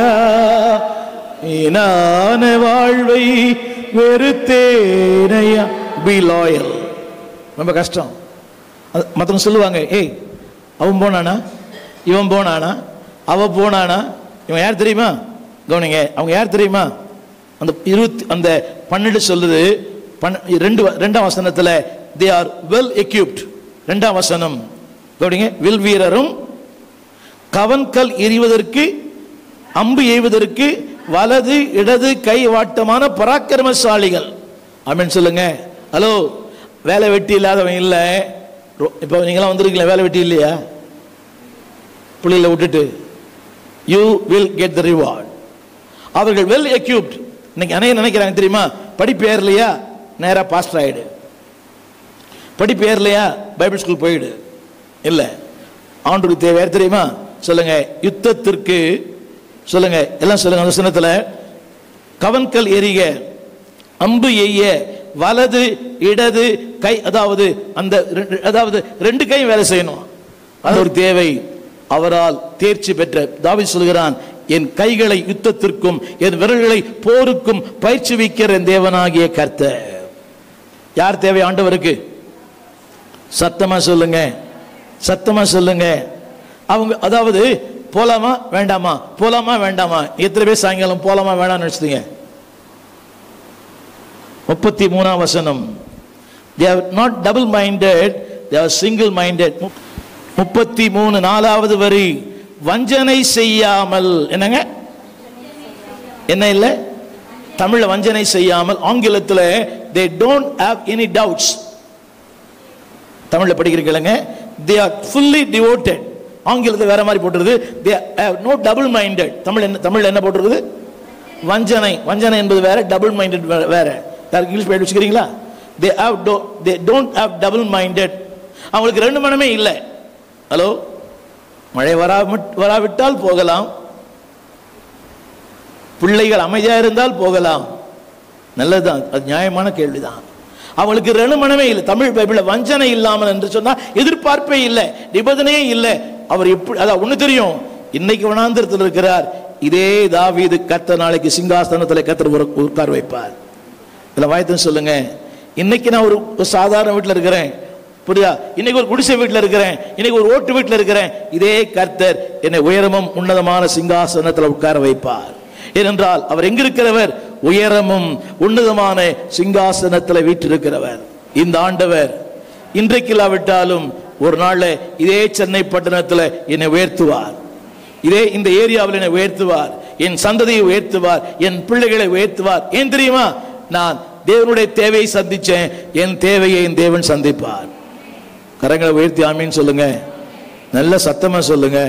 வீணான வாழ்வை வெறுத்தேனையா. B loyal. ரொம்ப கஷ்டம். மற்றவங்க சொல்லுவாங்க, ஏய் அவன் போனானா, இவன் போனானா, அவ போனானா, இவன் யார் தெரியுமா? கவனிங்க, அவங்க யார் தெரியுமா? அந்த 12 சொல்லுது, 2ஆம் வசனத்துல they are well equipped. 2ஆம் வசனம் கவனிங்க, வில் வீரரும் கவன்கல் எறிவதற்கு அம்பு எய்வதற்கு வலது இடது கை வாட்டமான பராக்கிரமசாலிகள். ஆமென் சொல்லுங்க. ஹலோ, வேலை வெட்டி இல்லாதவன் இல்லை. இப்போ நீங்களாம் வந்துருக்கீங்களா, வேலை வெட்டி இல்லையா? புள்ளியில் விட்டுட்டு you will get the reward. அவர்கள் வெல் எக்யூப்ட். இன்னைக்கு அனைவரும் நினைக்கிறாங்க தெரியுமா, படிப்பு ஏறலையா நேரா பாஸ்டர் ஆயிடு, படிப்பு ஏறலையா பைபிள் ஸ்கூல் போயிடு. இல்லை, ஆண்டவருக்கு தேவை யார் தெரியுமா? சொல்லுங்க, யுத்தத்திற்கு சொல்லுங்க, எல்லாம் சொல்லுங்க. அந்த சின்னத்தில் கவன்கல் எறிக, அம்பு எய்ய, வலது இடது கை, அதாவது 2 கை வேலை செய்யணும். அது ஒரு தேவை. அவரால் தேர்ச்சி பெற்ற தாவீது சொல்கிறான், என் கைகளை யுத்தத்திற்கும் என் விரல்களை போருக்கும் பயிற்சிவிக்கிற என் தேவனாகிய கர்த்தர். யார் தேவை ஆண்டவருக்கு? சத்தமா சொல்லுங்க, சத்தமா சொல்லுங்க. அவங்க அதாவது போலாமா வேண்டாமா, போலாமா வேண்டாமா. எத்தனை பேர் சாயங்காலம் போலாமா வேண்டாம்னு நினைச்சிட்டீங்க? 33ஆம் வசனம், they are not double minded, they are single minded. 33 4வது வரி, வஞ்சனை செய்யாமல். என்னங்க, என்ன இல்லை தமிழ்ல வஞ்சனை செய்யாமல், ஆங்கிலத்தில் they don't have any doubts. தமிழ்ல படிக்கிறீங்க, they are fully devoted. ஆங்கிலத்தை வேற மாதிரி போட்டுருது, they have no double minded. தமிழ்ல என்ன போட்டுருக்குது? வஞ்சனை. வஞ்சனை என்பது வேற, டபுள் மைண்டட் வேற. இங்கிலீஷ் பேர் வச்சுக்கிறீங்களா? they don't have double minded. அவங்களுக்கு 2 மனமே இல்லை. ஹலோ, மழை வராவிட்டால் போகலாம், பிள்ளைகள் அமைதியா இருந்தால் போகலாம், நல்லதுதான், அது நியாயமான கேள்விதான். அவங்களுக்கு 2 மனமே இல்லை. தமிழ் பைபிள்ல வஞ்சனை இல்லாமல் என்று சொன்னா எதிர்பார்ப்பே இல்லை, நிபந்தனையே இல்லை. அவர் எப்படி, அதான் ஒண்ணு தெரியும், இன்னைக்கு வனாந்திரத்தில் இருக்கிறார். இதே தாவீது கர்த்தர் நாளைக்கு சிங்காசனத்தில் கர்த்தர் உட்கார வைப்பார். இதில் வாய்த்து சொல்லுங்க, இன்னைக்கு நான் ஒரு சாதாரண வீட்டில் இருக்கிறேன், புரியுதா? இன்னைக்கு ஒரு குடிசை வீட்டில் இருக்கிறேன், இன்னைக்கு ஒரு ஓட்டு வீட்டில் இருக்கிறேன். இதே கர்த்தர் என்னை உயரமும் உன்னதமான சிங்காசனத்தில் உட்கார வைப்பார். ஏனென்றால் அவர் எங்கிருக்கிறவர்? உயரமும் உன்னதமான சிங்காசனத்தில் வீற்றிருக்கிறவர். இந்த ஆண்டவர் இன்றைக்கு இல்லாவிட்டாலும் ஒரு நாள்ல இதே சென்னை பட்டணத்தில் என்னை உயர்த்துவார், இதே இந்த ஏரியாவில் என்னை உயர்த்துவார், என் சந்ததியை உயர்த்துவார், என் பிள்ளைகளை உயர்த்துவார். ஏன் தெரியுமா? நான் தேவனுடைய தேவையை சந்திச்சேன், என் தேவையை என் தேவன் சந்திப்பார். கரங்களை உயர்த்தி ஆமீன் சொல்லுங்க, நல்ல சத்தமா சொல்லுங்க.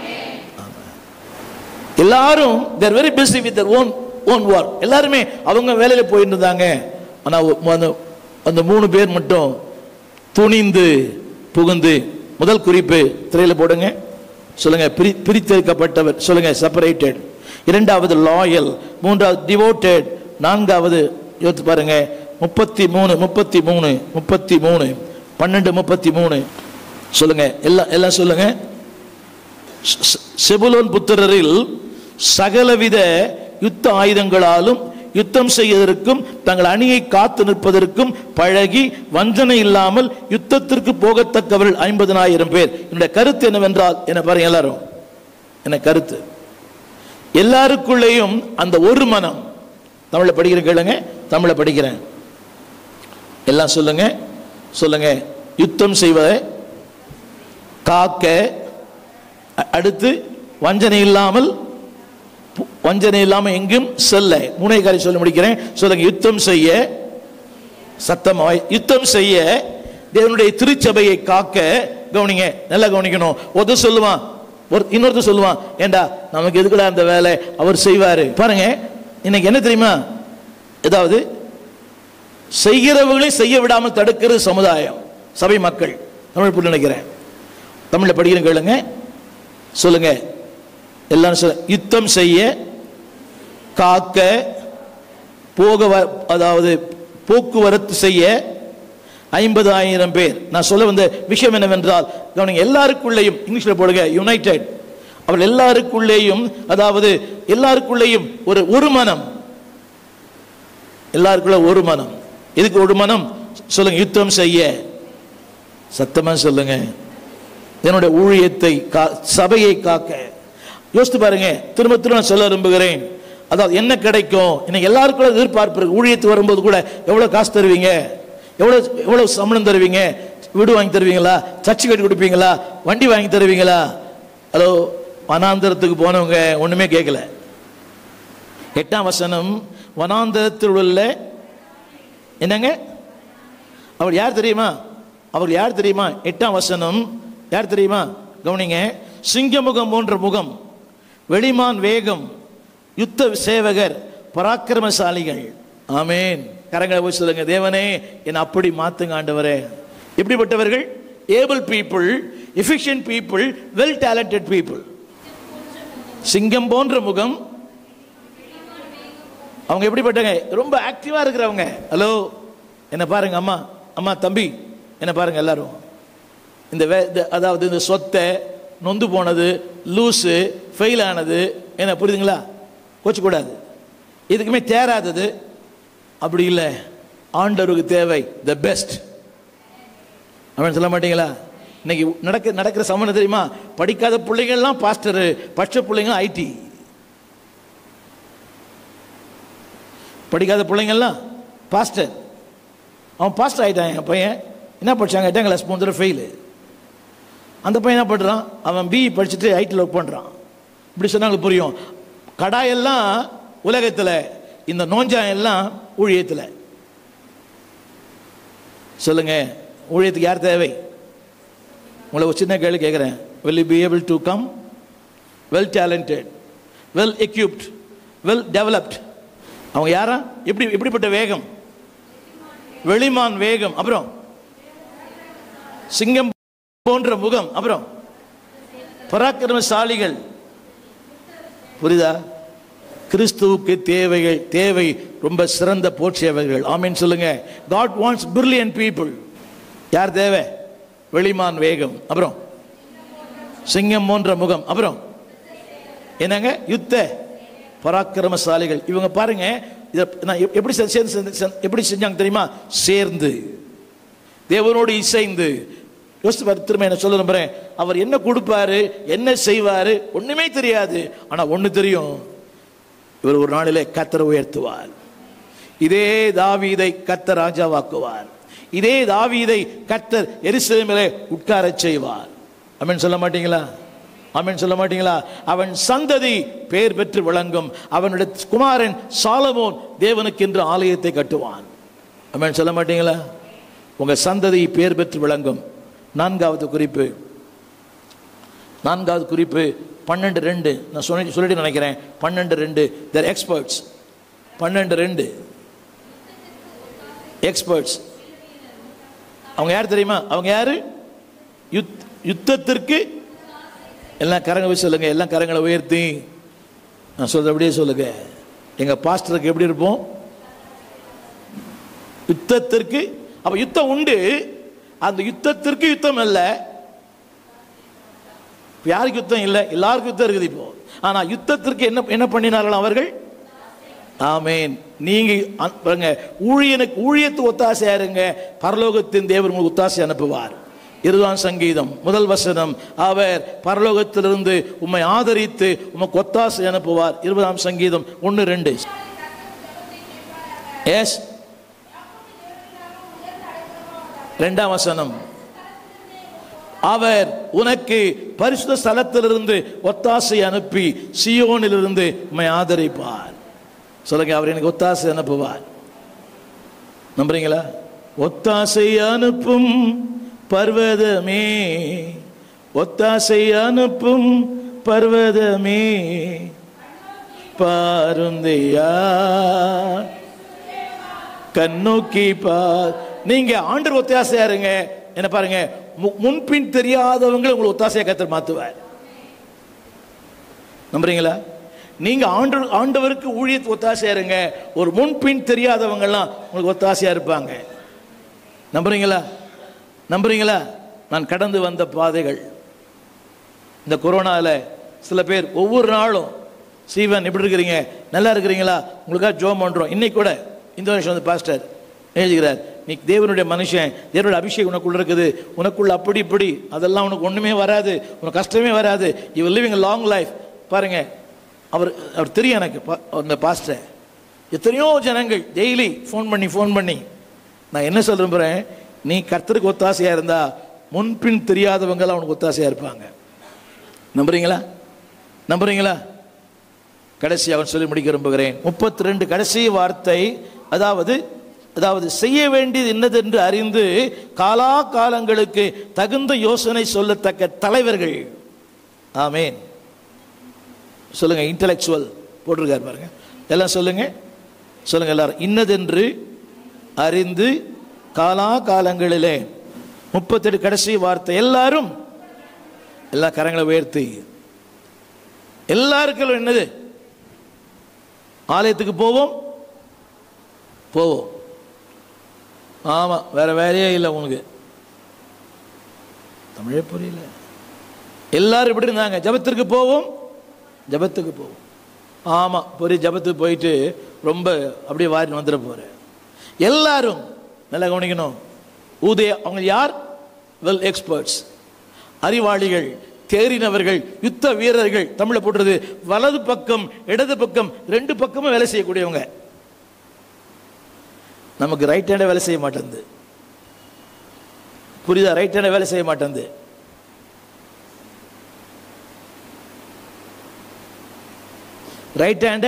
எல்லாரும் they are very busy with their own work. எல்லாருமே அவங்க வேலையில போயிட்டு இருந்தாங்க. ஆனா அந்த 3 பேர் மட்டும் துணிந்து புகுந்து, முதல் குறிப்பு திரையில போடுங்க. சொல்லுங்க, பிரித்தெடுக்கப்பட்டவர். சொல்லுங்க, செப்பரேட்டட். இரண்டாவது லாயல், மூன்றாவது டிவோட்டட், நான்காவது யோசித்து பாருங்க 33 33 33 12 33. சொல்லுங்க, எல்லாம் சொல்லுங்க. செபுலோன் புத்திரரில் சகலவித யுத்த ஆயுதங்களாலும் யுத்தம் செய்வதற்கும் தங்கள் அணியை காத்து நிற்பதற்கும் பழகி வஞ்சனை இல்லாமல் யுத்தத்திற்கு போகத்தக்கவர்கள் 50,000 பேர். இந்த கருத்து என்னவென்றால் என்ன பாருங்க எல்லாரும், என்ன கருத்து? எல்லாருக்குள்ளேயும் அந்த ஒரு மனம். தமிழ படிக்கிறேன், கேளுங்க, தமிழ படிக்கிறேன். எல்லாம் சொல்லுங்க, சொல்லுங்க. யுத்தம் செய்வதை காக்க, அடுத்து வஞ்சனை இல்லாமல் எங்கும் செல்ல. மூணே காரியம் சொல்லி முடிக்கிறேன். சொல்லுங்க, யுத்தம் செய்ய, சத்தமாய் யுத்தம் செய்ய, தேவனுடைய திருச்சபையை காக்க. கவனிங்க, நல்லா கவனிக்கணும். ஒருத்தர் சொல்லுவான், இன்னொருத்தர் சொல்லுவான், ஏண்டா நமக்கு எதுக்குடா அந்த வேலை, அவர் செய்வாரு. பாருங்க, இன்னைக்கு என்ன தெரியுமா, ஏதாவது செய்கிறவர்களே செய்ய விடாமல் தடுக்கிறது சமுதாயம், சபை மக்கள். தமிழ் புரிய நினைக்கிறேன், தமிழ்ல படிக்கிறேன், கேளுங்க. சொல்லுங்க, எல்லாரும் சொல்ல. யுத்தம் செய்ய, காக்க, அதாவது போக்குவரத்து செய்ய 50,000 பேர். நான் சொல்ல வந்த விஷயம் என்னவென்றால், எல்லாருக்குள்ளேயும், இங்கிலீஷ்ல போடுங்க, யுனைடெட். அவர் எல்லாருக்குள்ளேயும், அதாவது எல்லாருக்குள்ளேயும் ஒரு மனம். எல்லாருக்குள்ள ஒரு மனம். எதுக்கு ஒரு மனம்? சொல்லுங்க, யுத்தம் செய்ய. சத்தமா சொல்லுங்க. என்னுடைய ஊழியத்தை, சபையை காக்க. யோசித்து பாருங்க. திரும்ப திரும்ப சொல்ல விரும்புகிறேன். அதாவது என்ன கிடைக்கும்? இன்னைக்கு எல்லாருக்குள்ள எதிர்பார்ப்பு. ஊழியத்துக்கு வரும்போது கூட எவ்வளவு காசு தருவீங்க, எவ்வளவு சம்பளம் தருவீங்க, வீடு வாங்கி தருவீங்களா, சர்ச்சு கட்டி கொடுப்பீங்களா, வண்டி வாங்கி தருவீங்களா? ஹலோ, வனாந்தரத்துக்கு போனவங்க ஒண்ணுமே கேட்கல. 8ஆம் வசனம், வனாந்தரத்தில் உள்ள என்னங்க, அவர் யார் தெரியுமா? அவர் யார் தெரியுமா? 8ஆம் வசனம் யார் தெரியுமா? கவனிங்க. சிங்கமுகம் போன்ற முகம், வெளிமான் வேகம், யுத்த சேவகர், பராக்கிரமசாலிகள். ஆமேன். கரங்களை போய் சொல்லுங்க, தேவனே என்னை அப்படி மாத்துங்க ஆண்டவரே. எப்படிப்பட்டவர்கள்? Able people, efficient people, well talented people. சிங்கம் போன்ற முகம். அவங்க எப்படிப்பட்டவங்க? ரொம்ப ஆக்டிவா இருக்கிறவங்க. ஹலோ, என்ன பாருங்க, அம்மா அம்மா தம்பி, என்ன பாருங்க எல்லாரும். அதாவது இந்த சொத்தை, நொந்து போனது, லூசு, ஃபெயில் ஆனது, என்ன புரியுதுங்களா? கோச்சக்கூடாது, இதுக்குமே தேராதது. அப்படி இல்லை, ஆண்டவருக்கு தேவை த பெஸ்ட். அவன் சொல்ல மாட்டீங்களா? இன்னைக்கு நடக்கிற சமணம் தெரியுமா? படிக்காத பிள்ளைங்கள்லாம் பாஸ்டர், பட்ச பிள்ளைங்க ஐடி. படிக்காத பிள்ளைங்கள்லாம் பாஸ்டர். அவன் பாஸ்டர் ஆகிட்டான். என் பையன் என்ன படித்தாங்க? 8ஆம் கிளாஸ் போன தடவை ஃபெயிலு. அந்த பையன் என்ன பண்ணுறான்? அவன் பிஇ படிச்சுட்டு ஐடியில் ஒர்க் பண்ணுறான். இப்படி சொன்னாங்க புரியும். கடாயெல்லாம் உலகத்தில், இந்த நோஞ்சாயெல்லாம் ஊழியத்தில். சொல்லுங்க, ஊழியத்துக்கு யார் தேவை? உங்களை ஒரு சின்ன கேள்வி கேட்குறேன். will you be able to come? well talented, well equipped, well developed. அவங்க யாரா? எப்படிப்பட்ட வேகம்? வெளிமான் வேகம். அப்புறம் சிங்கம் போன்ற முகம். அப்புறம் பராக்கிரமசாலிகள். புரியுதா? கிறிஸ்துவுக்கு தேவை ரொம்ப சிறந்த போர்ச்சேவர்கள். ஆமீன் சொல்லுங்க. God wants brilliant people. யார் தேவை? வெளிமான் வேகம். அப்புறம் சிங்கம் போன்ற முகம். அப்புறம் என்னங்க? யுத்த பராக்கிரமசாலிகள். இவங்க பாருங்க, நான் எப்படி செஞ்சாங்க தெரியுமா? சேர்ந்து, தேவனோடு இசைந்து. யோசித்து பாரு. திரும்ப என்ன சொல்ல நம்புறேன், அவர் என்ன கொடுப்பாரு, என்ன செய்வாரு, ஒண்ணுமே தெரியாது. ஆனா ஒண்ணு தெரியும், இவர் ஒரு நாளிலே கர்த்தரை உயர்த்துவார். இதே தாவீதை கர்த்தர் ராஜாவாக்குவார். இதே தாவீதை கர்த்தர் எருசலேமிலே உட்கார செய்வார். ஆமென் சொல்ல மாட்டீங்களா? ஆமென் சொல்ல மாட்டீங்களா? அவன் சந்ததி பெயர் பெற்று விளங்கும். அவனுடைய குமாரன் சாலமோன் தேவனுக்கு என்று ஆலயத்தை கட்டுவான். ஆமென் சொல்ல மாட்டீங்களா? உங்க சந்ததி பெயர் பெற்று விளங்கும். 4வது குறிப்பு 12:2. நான் சொல்லிட்டு நினைக்கிறேன். 12:2. Their experts. 12:2 எக்ஸ்பர்ட்ஸ். அவங்க யார் தெரியுமா? அவங்க யாரு? யுத்தத்திற்கு எல்லாம் கரங்களை சொல்லுங்க, எல்லாம் கரங்களை உயர்த்தி நான் சொல்ற அப்படியே சொல்லுங்க. எங்க பாஸ்டருக்கு எப்படி இருப்போம்? யுத்தத்திற்கு. அப்ப யுத்தம் உண்டு, அந்த யுத்தத்திற்கு யுத்தம் அல்ல. யாருக்கு யுத்தம் இல்லை? எல்லாருக்கும் யுத்தம் இருக்குது இப்போ. ஆனா யுத்தத்திற்கு என்ன பண்ணினார்கள் அவர்கள்? ஆமேன். நீங்க ஊழியத்துக்கு ஒத்தாசையா இருங்க, பரலோகத்தின் தேவன் உங்களுக்கு ஒத்தாசை அனுப்புவார். 20ஆம் சங்கீதம் 1 வசனம், அவர் பரலோகத்திலிருந்து உம்மை ஆதரித்து உமக்கு ஒத்தாசை அனுப்புவார். 20ஆம் சங்கீதம் 1-2. எஸ், 2ஆம் வசனம், அவர் உனக்கு பரிசுத்த ஸ்தலத்திலிருந்து ஒத்தாசை அனுப்பி சியோனிலிருந்து உம்மை ஆதரிப்பார். சொல்லுங்க, அவர் எனக்கு ஒத்தாசை அனுப்புவார். நம்புறீங்களா? ஒத்தாசை அனுப்பும் பர்வதமே, ஒத்தாசை அனுப்பும் பர்வதமே, பாருந்தையா கண்ணோக்கி பார். நீங்க ஆண்டவர் ஒத்தாசையா இருங்க. என்ன பாருங்க, முன்பின் தெரியாதவங்களை உங்களுக்கு ஒத்தாசையா கர்த்தர் மாத்துவார். நம்புறீங்களா? நீங்க ஆண்டவருக்கு ஊழியத்துக்கு ஒத்தாசையா இருங்க, ஒரு முன்பின் தெரியாதவங்கலாம் உங்களுக்கு ஒத்தாசையா இருப்பாங்க. நம்புறீங்களா? நம்புறீங்களா? நான் கடந்து வந்த பாதைகள். இந்த கொரோனால சில பேர் ஒவ்வொரு நாளும், சீவன் எப்படி இருக்கிறீங்க, நல்லா இருக்கிறீங்களா, உங்களுக்காக ஜெபம் பண்றோம். இன்னைக்கு கூட இந்த வருஷம் வந்து பாஸ்டர் எழுதுகிறார், நீ தேவனுடைய மனுஷன், தேவனுடைய அபிஷேகம் உனக்குள்ள இருக்குது, உனக்குள்ள அப்படி இப்படி அதெல்லாம் உனக்கு ஒண்ணுமே வராது, உனக்கு கஷ்டமே வராது, you will living a long life. பாருங்க, அவர் தெரியும் எனக்கு, அந்த பாஸ்டர். எத்தனையோ ஜனங்கள் டெய்லி ஃபோன் பண்ணி நான் என்ன சொல்றேன், நீ கர்த்தருக்கு ஒத்தாசையா இருந்தா முன்பின் தெரியாதவங்க அவனுக்கு ஒத்தாசையா இருப்பாங்க. நம்புறீங்களா? நம்புறீங்களா? கடைசி அவன் சொல்லி முடிக்க விரும்புகிறேன். 32 கடைசி வார்த்தை, அதாவது செய்ய வேண்டியது என்னது என்று அறிந்து காலா காலங்களுக்கு தகுந்த யோசனை சொல்லத்தக்க தலைவர்கள். ஆமேன். சொல்லுங்க, இன்டலெக்சுவல் போட்டிருக்காரு பாருங்க, எல்லாம் சொல்லுங்க, சொல்லுங்க எல்லாரும். இன்னதென்று அறிந்து காலா காலங்களிலே 38 கடைசி வார்த்தை. எல்லாரும், எல்லா கரங்களை உயர்த்தி, எல்லாருக்கும் என்னது? ஆலயத்துக்கு போவோம். ஆமா, வேற வேலையே இல்லை உனக்கு. தமிழே புரியல. எல்லாரும் இப்படி இருந்தாங்க, ஜபத்திற்கு போவோம். ஆமா, பொரிய ஜபத்துக்கு போயிட்டு ரொம்ப அப்படியே வாரி வந்துட போறேன். எல்லாரும் நல்லா கவனிக்கணும். அவங்க யார்? வெல் எக்ஸ்பர்ட்ஸ், அறிவாளிகள், தேறினவர்கள், யுத்த வீரர்கள். தமிழ போட்டுறது வலது பக்கம் இடது பக்கம் 2 பக்கமும் வேலை செய்யக்கூடியவங்க. நமக்கு ரைட் ஹேண்ட வேலை செய்ய மாட்டேங்குது. புரியுதா? ரைட் ஹேண்ட வேலை செய்ய மாட்டேங்குது. ரைட் ஹேண்ட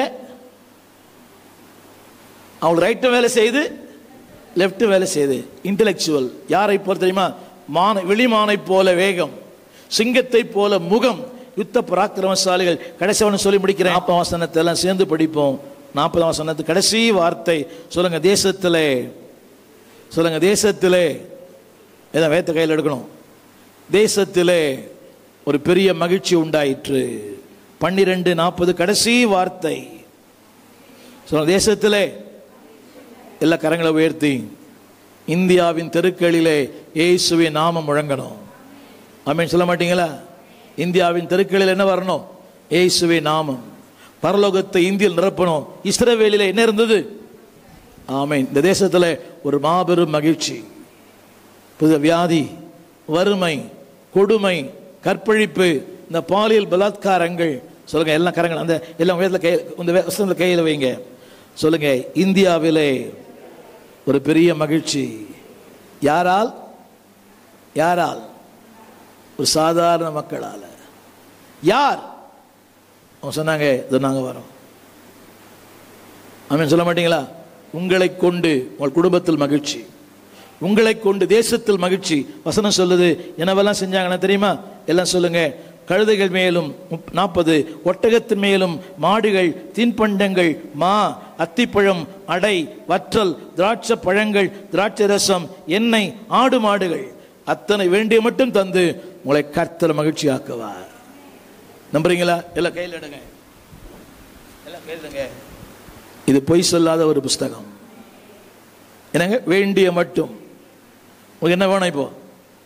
அவங்க ரைட்டும் வேலை செய்யுது, லெஃப்ட் வேலை செய்யுது. இன்டெலெக்சுவல் யாரை போல தெரியுமா? வெளிமானை போல வேகம், சிங்கத்தை போல முகம், யுத்த பராக்கிரமசாலிகள். கடைசி சொல்லி முடிக்கிறேன். 40 வசனத்தை எல்லாம் சேர்ந்து படிப்போம். 40 வசனத்து கடைசி வார்த்தை. சொல்லுங்க, தேசத்திலே. சொல்லுங்க, தேசத்திலே. ஏதோ வேத்த கையில் எடுக்கணும். தேசத்திலே ஒரு பெரிய மகிழ்ச்சி உண்டாயிற்று. 12:40 கடைசி வார்த்தை. சொல்லுங்க, தேசத்திலே. எல்லா கரங்களை உயர்த்தி, இந்தியாவின் தெருக்களிலே இயேசுவின் நாமம் முழங்கணும். ஆமென் சொல்ல மாட்டீங்களா? இந்தியாவின் தெருக்களில் என்ன வரணும்? இயேசுவின் நாமம். பரலோகத்தை இந்தியில் நிரப்பணும். இஸ்ரவேலில் என்ன இருந்தது? ஆமென். இந்த தேசத்தில் ஒரு மாபெரும் மகிழ்ச்சி. புது வியாதி, வறுமை, கொடுமை, கற்பழிப்பு, இந்த பாலியல் பலாத்காரங்கள். சொல்லுங்க, எல்லா கரங்கள் அந்த எல்லாம் இந்த கையில் வைங்க. சொல்லுங்க, இந்தியாவிலே ஒரு பெரிய மகிழ்ச்சி. யாரால்? யாரால்? ஒரு சாதாரண மக்களால. யார்? அவங்க சொன்னாங்க, இது நாங்க வரோம். ஆமென் சொல்ல மாட்டீங்களா? உங்களை கொண்டு உங்கள் குடும்பத்தில் மகிழ்ச்சி, உங்களை கொண்டு தேசத்தில் மகிழ்ச்சி. வசனம் சொல்லுது. என்னவெல்லாம் செஞ்சாங்கன்னா தெரியுமா? எல்லாம் சொல்லுங்க. கழுதைகள் மேலும் 40, ஒட்டகத்தின் மேலும் மாடுகள், தின்பண்டங்கள், மா, அத்திப்பழம், அடை, வற்றல், திராட்சை பழங்கள், திராட்சை ரசம், எண்ணெய், ஆடு மாடுகள், அத்தனை வேண்டிய மட்டும் தந்து உங்களை கர்த்தர் மகிழ்ச்சி ஆக்குவார். நம்புறீங்களா? எல்லாம் கையில் எடுங்க, எல்லாம் கையில் எடுங்க. இது பொய் சொல்லாத ஒரு புஸ்தகம். என்னங்க? வேண்டிய மட்டும். உங்களுக்கு என்ன வேணும் இப்போ?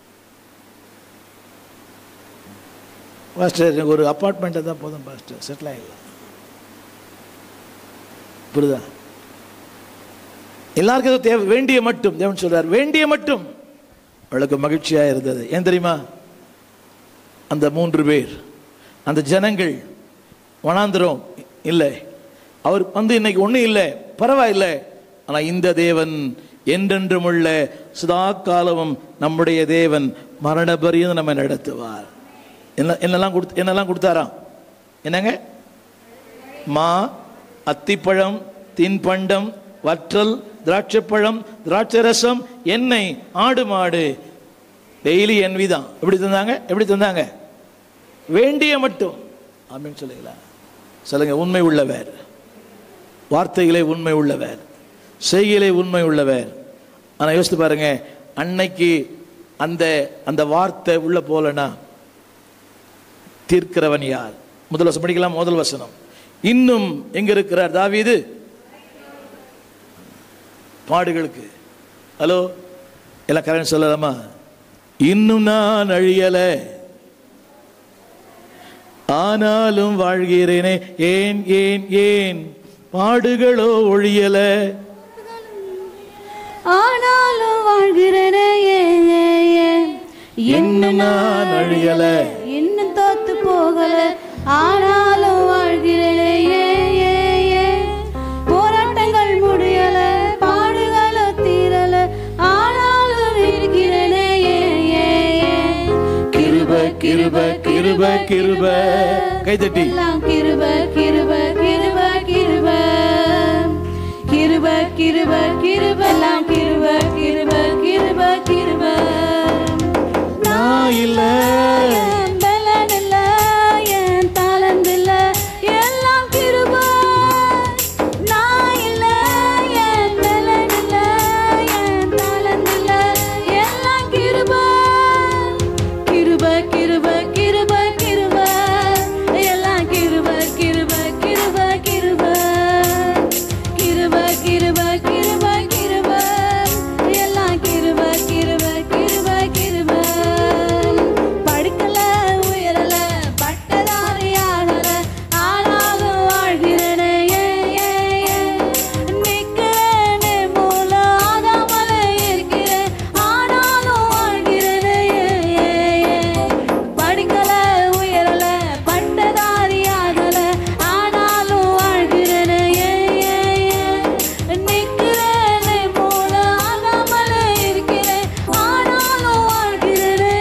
பாஸ்டர் எனக்கு ஒரு அப்பார்ட்மெண்ட்டை தான் போதும் பாஸ்டர், செட்டில் ஆகிடலாம். புரியுதா? எல்லாருக்கும் அது தேவை. வேண்டிய மட்டும். தேவன் சொல்றார் வேண்டிய மட்டும். அவளுக்கு மகிழ்ச்சியாக இருந்தது. ஏன் தெரியுமா? அந்த 3 பேர், அந்த ஜனங்கள் வனாந்திரம் இல்லை, அவர் இன்னைக்கு ஒன்றும் இல்லை, பரவாயில்லை. ஆனால் இந்த தேவன் என்றென்றும் உள்ள சதா காலமும் நம்முடைய தேவன் மரண பரியந்தம் நம்ம நடத்துவார். என்னெல்லாம் கொடுத்தாராம்? என்னங்க? மா, அத்திப்பழம், தின்பண்டம், வற்றல், திராட்சைப்பழம், திராட்சை ரசம், எண்ணெய், ஆடு மாடு, டெய்லி என் விதம். எப்படி தந்தாங்க? எப்படி தந்தாங்க? வேண்டிய மட்டும். ஆமீன் சொல்லுங்களா? சொல்லுங்க. உண்மை உள்ளவர், வார்த்தைகளே உண்மை உள்ளவர், செய்கையிலே உண்மை உள்ளவர். ஆனால் யோசித்து பாருங்க, அன்னைக்கு அந்த வார்த்தை உள்ள போலனா தீர்க்கிறவன் யார்? முதல் வசனம் படிக்கலாம். முதல் வசனம். இன்னும் எங்க இருக்கிறார் தாவீது? பாடுகளுக்கு. ஹலோ, எல்லாம் கரெக்ட் சொல்லலாமா? இன்னும் நான் அழியல, ஆனாலும் வாழ்கிறேனே, ஏன் ஏன் ஏன் பாடுகளோ ஒழியல, ஆனாலும் வாழ்கிறேனே, இன்னும் நான் அழியல, இன்னும் தோத்து போகல, ஆனாலும் வாழ்கிறேனே, போராட்டங்கள் முடியல, பாடுகளோ தீரல, ஆனாலும் இருக்கிறேனே, கிருப கிருப கிருப கிருப. கைதட்டி. கிருப கிருப கிருப கிருப கிருப கிருப கிருப எல்லாம் கிருப கிருப கிருப கிருப. நான் இல்ல, என் பலன் இல்ல, என் தாளந்து இல்ல, எல்லாம் கிருப. நான் இல்ல, என் பலன் இல்ல, என் தாளந்து இல்ல, எல்லாம் கிருப. கிருப கிருப கிருப கிருப எல்லாம் கிருப கிருப கிருப கிருப கிருப கிருப கிருப கிருப எல்லாம் கிருப கிருப கிருப கிருப. படிக்கல, உயரல, பட்டதாரி ஆகல, ஆனாலும் வாழ்கிறேனே, நிக்கிறேனே, மூல ஆகாமல இருக்கிறேன், ஆனாலும் வாழ்கிறேனே. படிக்கல, உயரல, பட்டதாரி ஆகல, ஆனாலும் வாழ்கிறேனே, நிக்கிறேனே, மூல ஆகாமல இருக்கிறேன், ஆனாலும் வாழ்கிறேனே.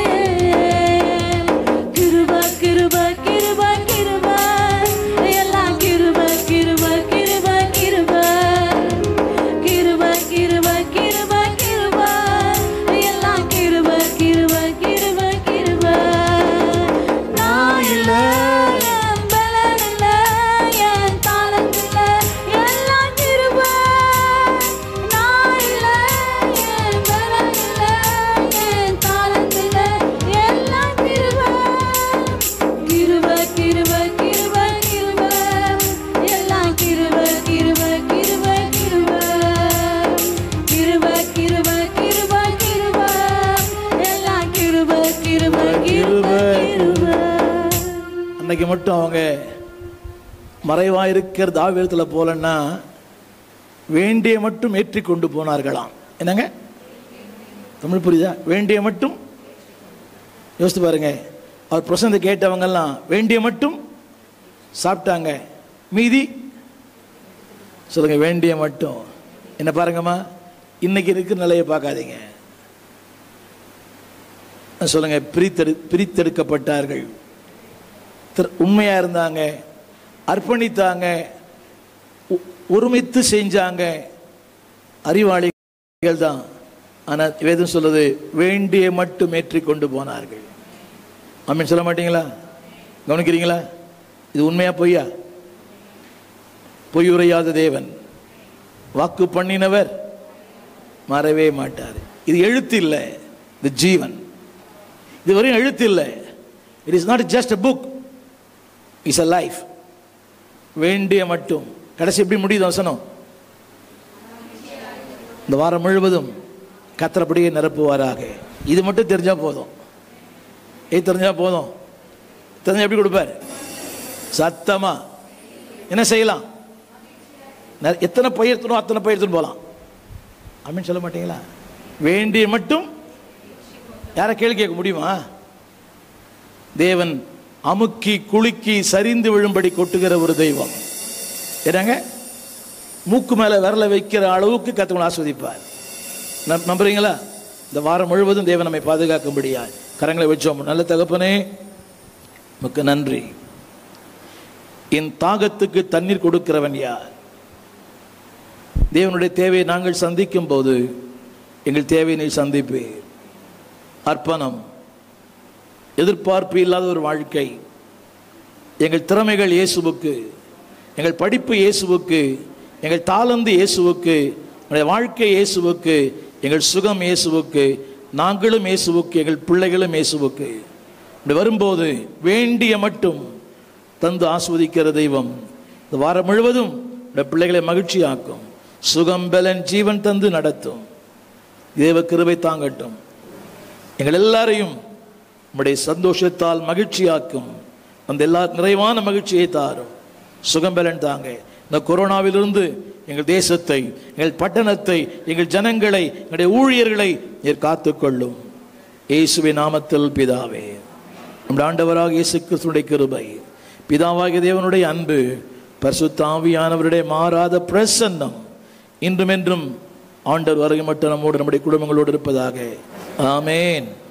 கிருப கிருப கிருப கிருப எல்லாம் கிருப கிருப கிருப கிருப கிருப கிருப கிருப கிருப எல்லாம் கிருப கிருப கிருப கிருப. நான் இல்ல, என் பலன் இல்ல, என் தாளந்து இல்ல, எல்லாம் கிருப. நான் இல்ல, என் பலன் இல்ல, என் தாளந்து இல்ல, எல்லாம் கிருப. கிருப கிருப கிருப கிருப எல்லாம் கிருப கிருப கிருப கிருப கிருப கிருப கிருப கிருப எல்லாம் கிருப கிருப கிருப கிருப. அன்னைக்கு மட்டும் அவங்க மறைவாயிருக்கிற தாவீதுல போலன்னா வேண்டிய மட்டும் ஏற்றி கொண்டு போனார்களாம். என்னங்க தமிழ் புரியுதா? வேண்டிய மட்டும். யோசித்து பாருங்க, அவர் பிரசந்த கேட்டவங்கெல்லாம் வேண்டிய மட்டும் சாப்பிட்டாங்க, மீதி சொல்லுங்க வேண்டிய மட்டும். என்ன பாருங்கம்மா, இன்னைக்கு இருக்கிற நிலையை பார்க்காதீங்க. சொல்லுங்க, பிரித்தெடுக்கப்பட்டார்கள், உண்மையா இருந்தாங்க, அர்ப்பணித்தாங்க, ஒருமித்து செஞ்சாங்க, அறிவாளிகள் தான். ஆனால் வேதம் சொல்லுது வேண்டிய மட்டும் ஏற்றி கொண்டு போனார்கள். ஆமீன் சொல்ல மாட்டீங்களா? கவனிக்கிறீங்களா? இது உண்மையா பொய்யா? பொய் உரையாத தேவன், வாக்கு பண்ணினவர் மறவே மாட்டார். இது எழுத்து இல்லை, இது ஜீவன். இது வரையும் எழுத்து இல்லை. It is not just a book, it's a life. வேண்டிய மட்டும். கடைசி எப்படி முடியுது வசனம்? இந்த வாரம் முழுவதும் கர்த்தரபடியே நிரப்புவாராக. இது மட்டும் தெரிஞ்சா போதும். தெரிஞ்சா போதும். தெரிஞ்சா எப்படி கொடுப்பார்? சத்தமா என்ன செய்யலாம்? எத்தனை பயிர்த்தணும் அத்தனை பயிர்த்துன்னு போகலாம். அப்படின்னு சொல்ல மாட்டீங்களா? வேண்டிய மட்டும். யாரை கேள்வி கேட்க முடியுமா? தேவன் அமுக்கி குலுக்கி சரிந்து விழும்படி கொட்டுகிற ஒரு தெய்வம். என்னங்க, மூக்கு மேல விரல வைக்கிற அளவுக்கு கர்த்தர் ஆஸ்வதிப்பார். நம்புறீங்களா? இந்த வாரம் முழுவதும் தேவன் நம்மை பாதுகாக்கும்படியா கரங்களை வச்சோம். நல்ல தகப்பனே, உமக்கு நன்றி. என் தாகத்துக்கு தண்ணீர் கொடுக்கிறவன் யார்? தேவனுடைய தேவையை நாங்கள் சந்திக்கும் போது எங்கள் தேவையை நீ சந்திப்பேன். அர்ப்பணம், எதிர்பார்ப்பு இல்லாத ஒரு வாழ்க்கை. எங்கள் திறமைகள் இயேசுவுக்கு, எங்கள் படிப்பு இயேசுவுக்கு, எங்கள் தாளந்து இயேசுவுக்கு, எங்களுடைய வாழ்க்கை இயேசுவுக்கு, எங்கள் சுகம் இயேசுவுக்கு, நாங்களும் இயேசுவுக்கு, எங்கள் பிள்ளைகளும் இயேசுவுக்கு. வரும்போது வேண்டிய மட்டும் தந்து ஆஸ்வதிக்கிற தெய்வம் இந்த வாரம் முழுவதும் பிள்ளைகளை மகிழ்ச்சியாக்கும். சுகம் பலன் ஜீவன் தந்து நடத்தும். தேவ கிருபை தாங்கட்டும். எங்கள் எல்லாரையும் உம்முடைய சந்தோஷத்தால் மகிழ்ச்சியாக்கும். அந்த எல்லா நிறைவான மகிழ்ச்சியை தாரும். சுகம் பலன் தாங்க. இந்த கொரோனாவிலிருந்து எங்கள் தேசத்தை, எங்கள் பட்டணத்தை, எங்கள் ஜனங்களை, எங்களுடைய ஊழியர்களை நீர் காத்துக்கொள்ளும். இயேசுவின் நாமத்தில் பிதாவே. நம்முடைய ஆண்டவராக இயேசு கிறிஸ்துவினுடைய கிருபை, பிதாவாகிய தேவனுடைய அன்பு, பரிசுத்த ஆவியானவருடைய மாறாத பிரசன்னம் இன்றும் என்றும் ஆண்டவர் வருகை மட்டும் நம்மோடு நம்முடைய குடும்பங்களோடு இருப்பதாக. ஆமேன்.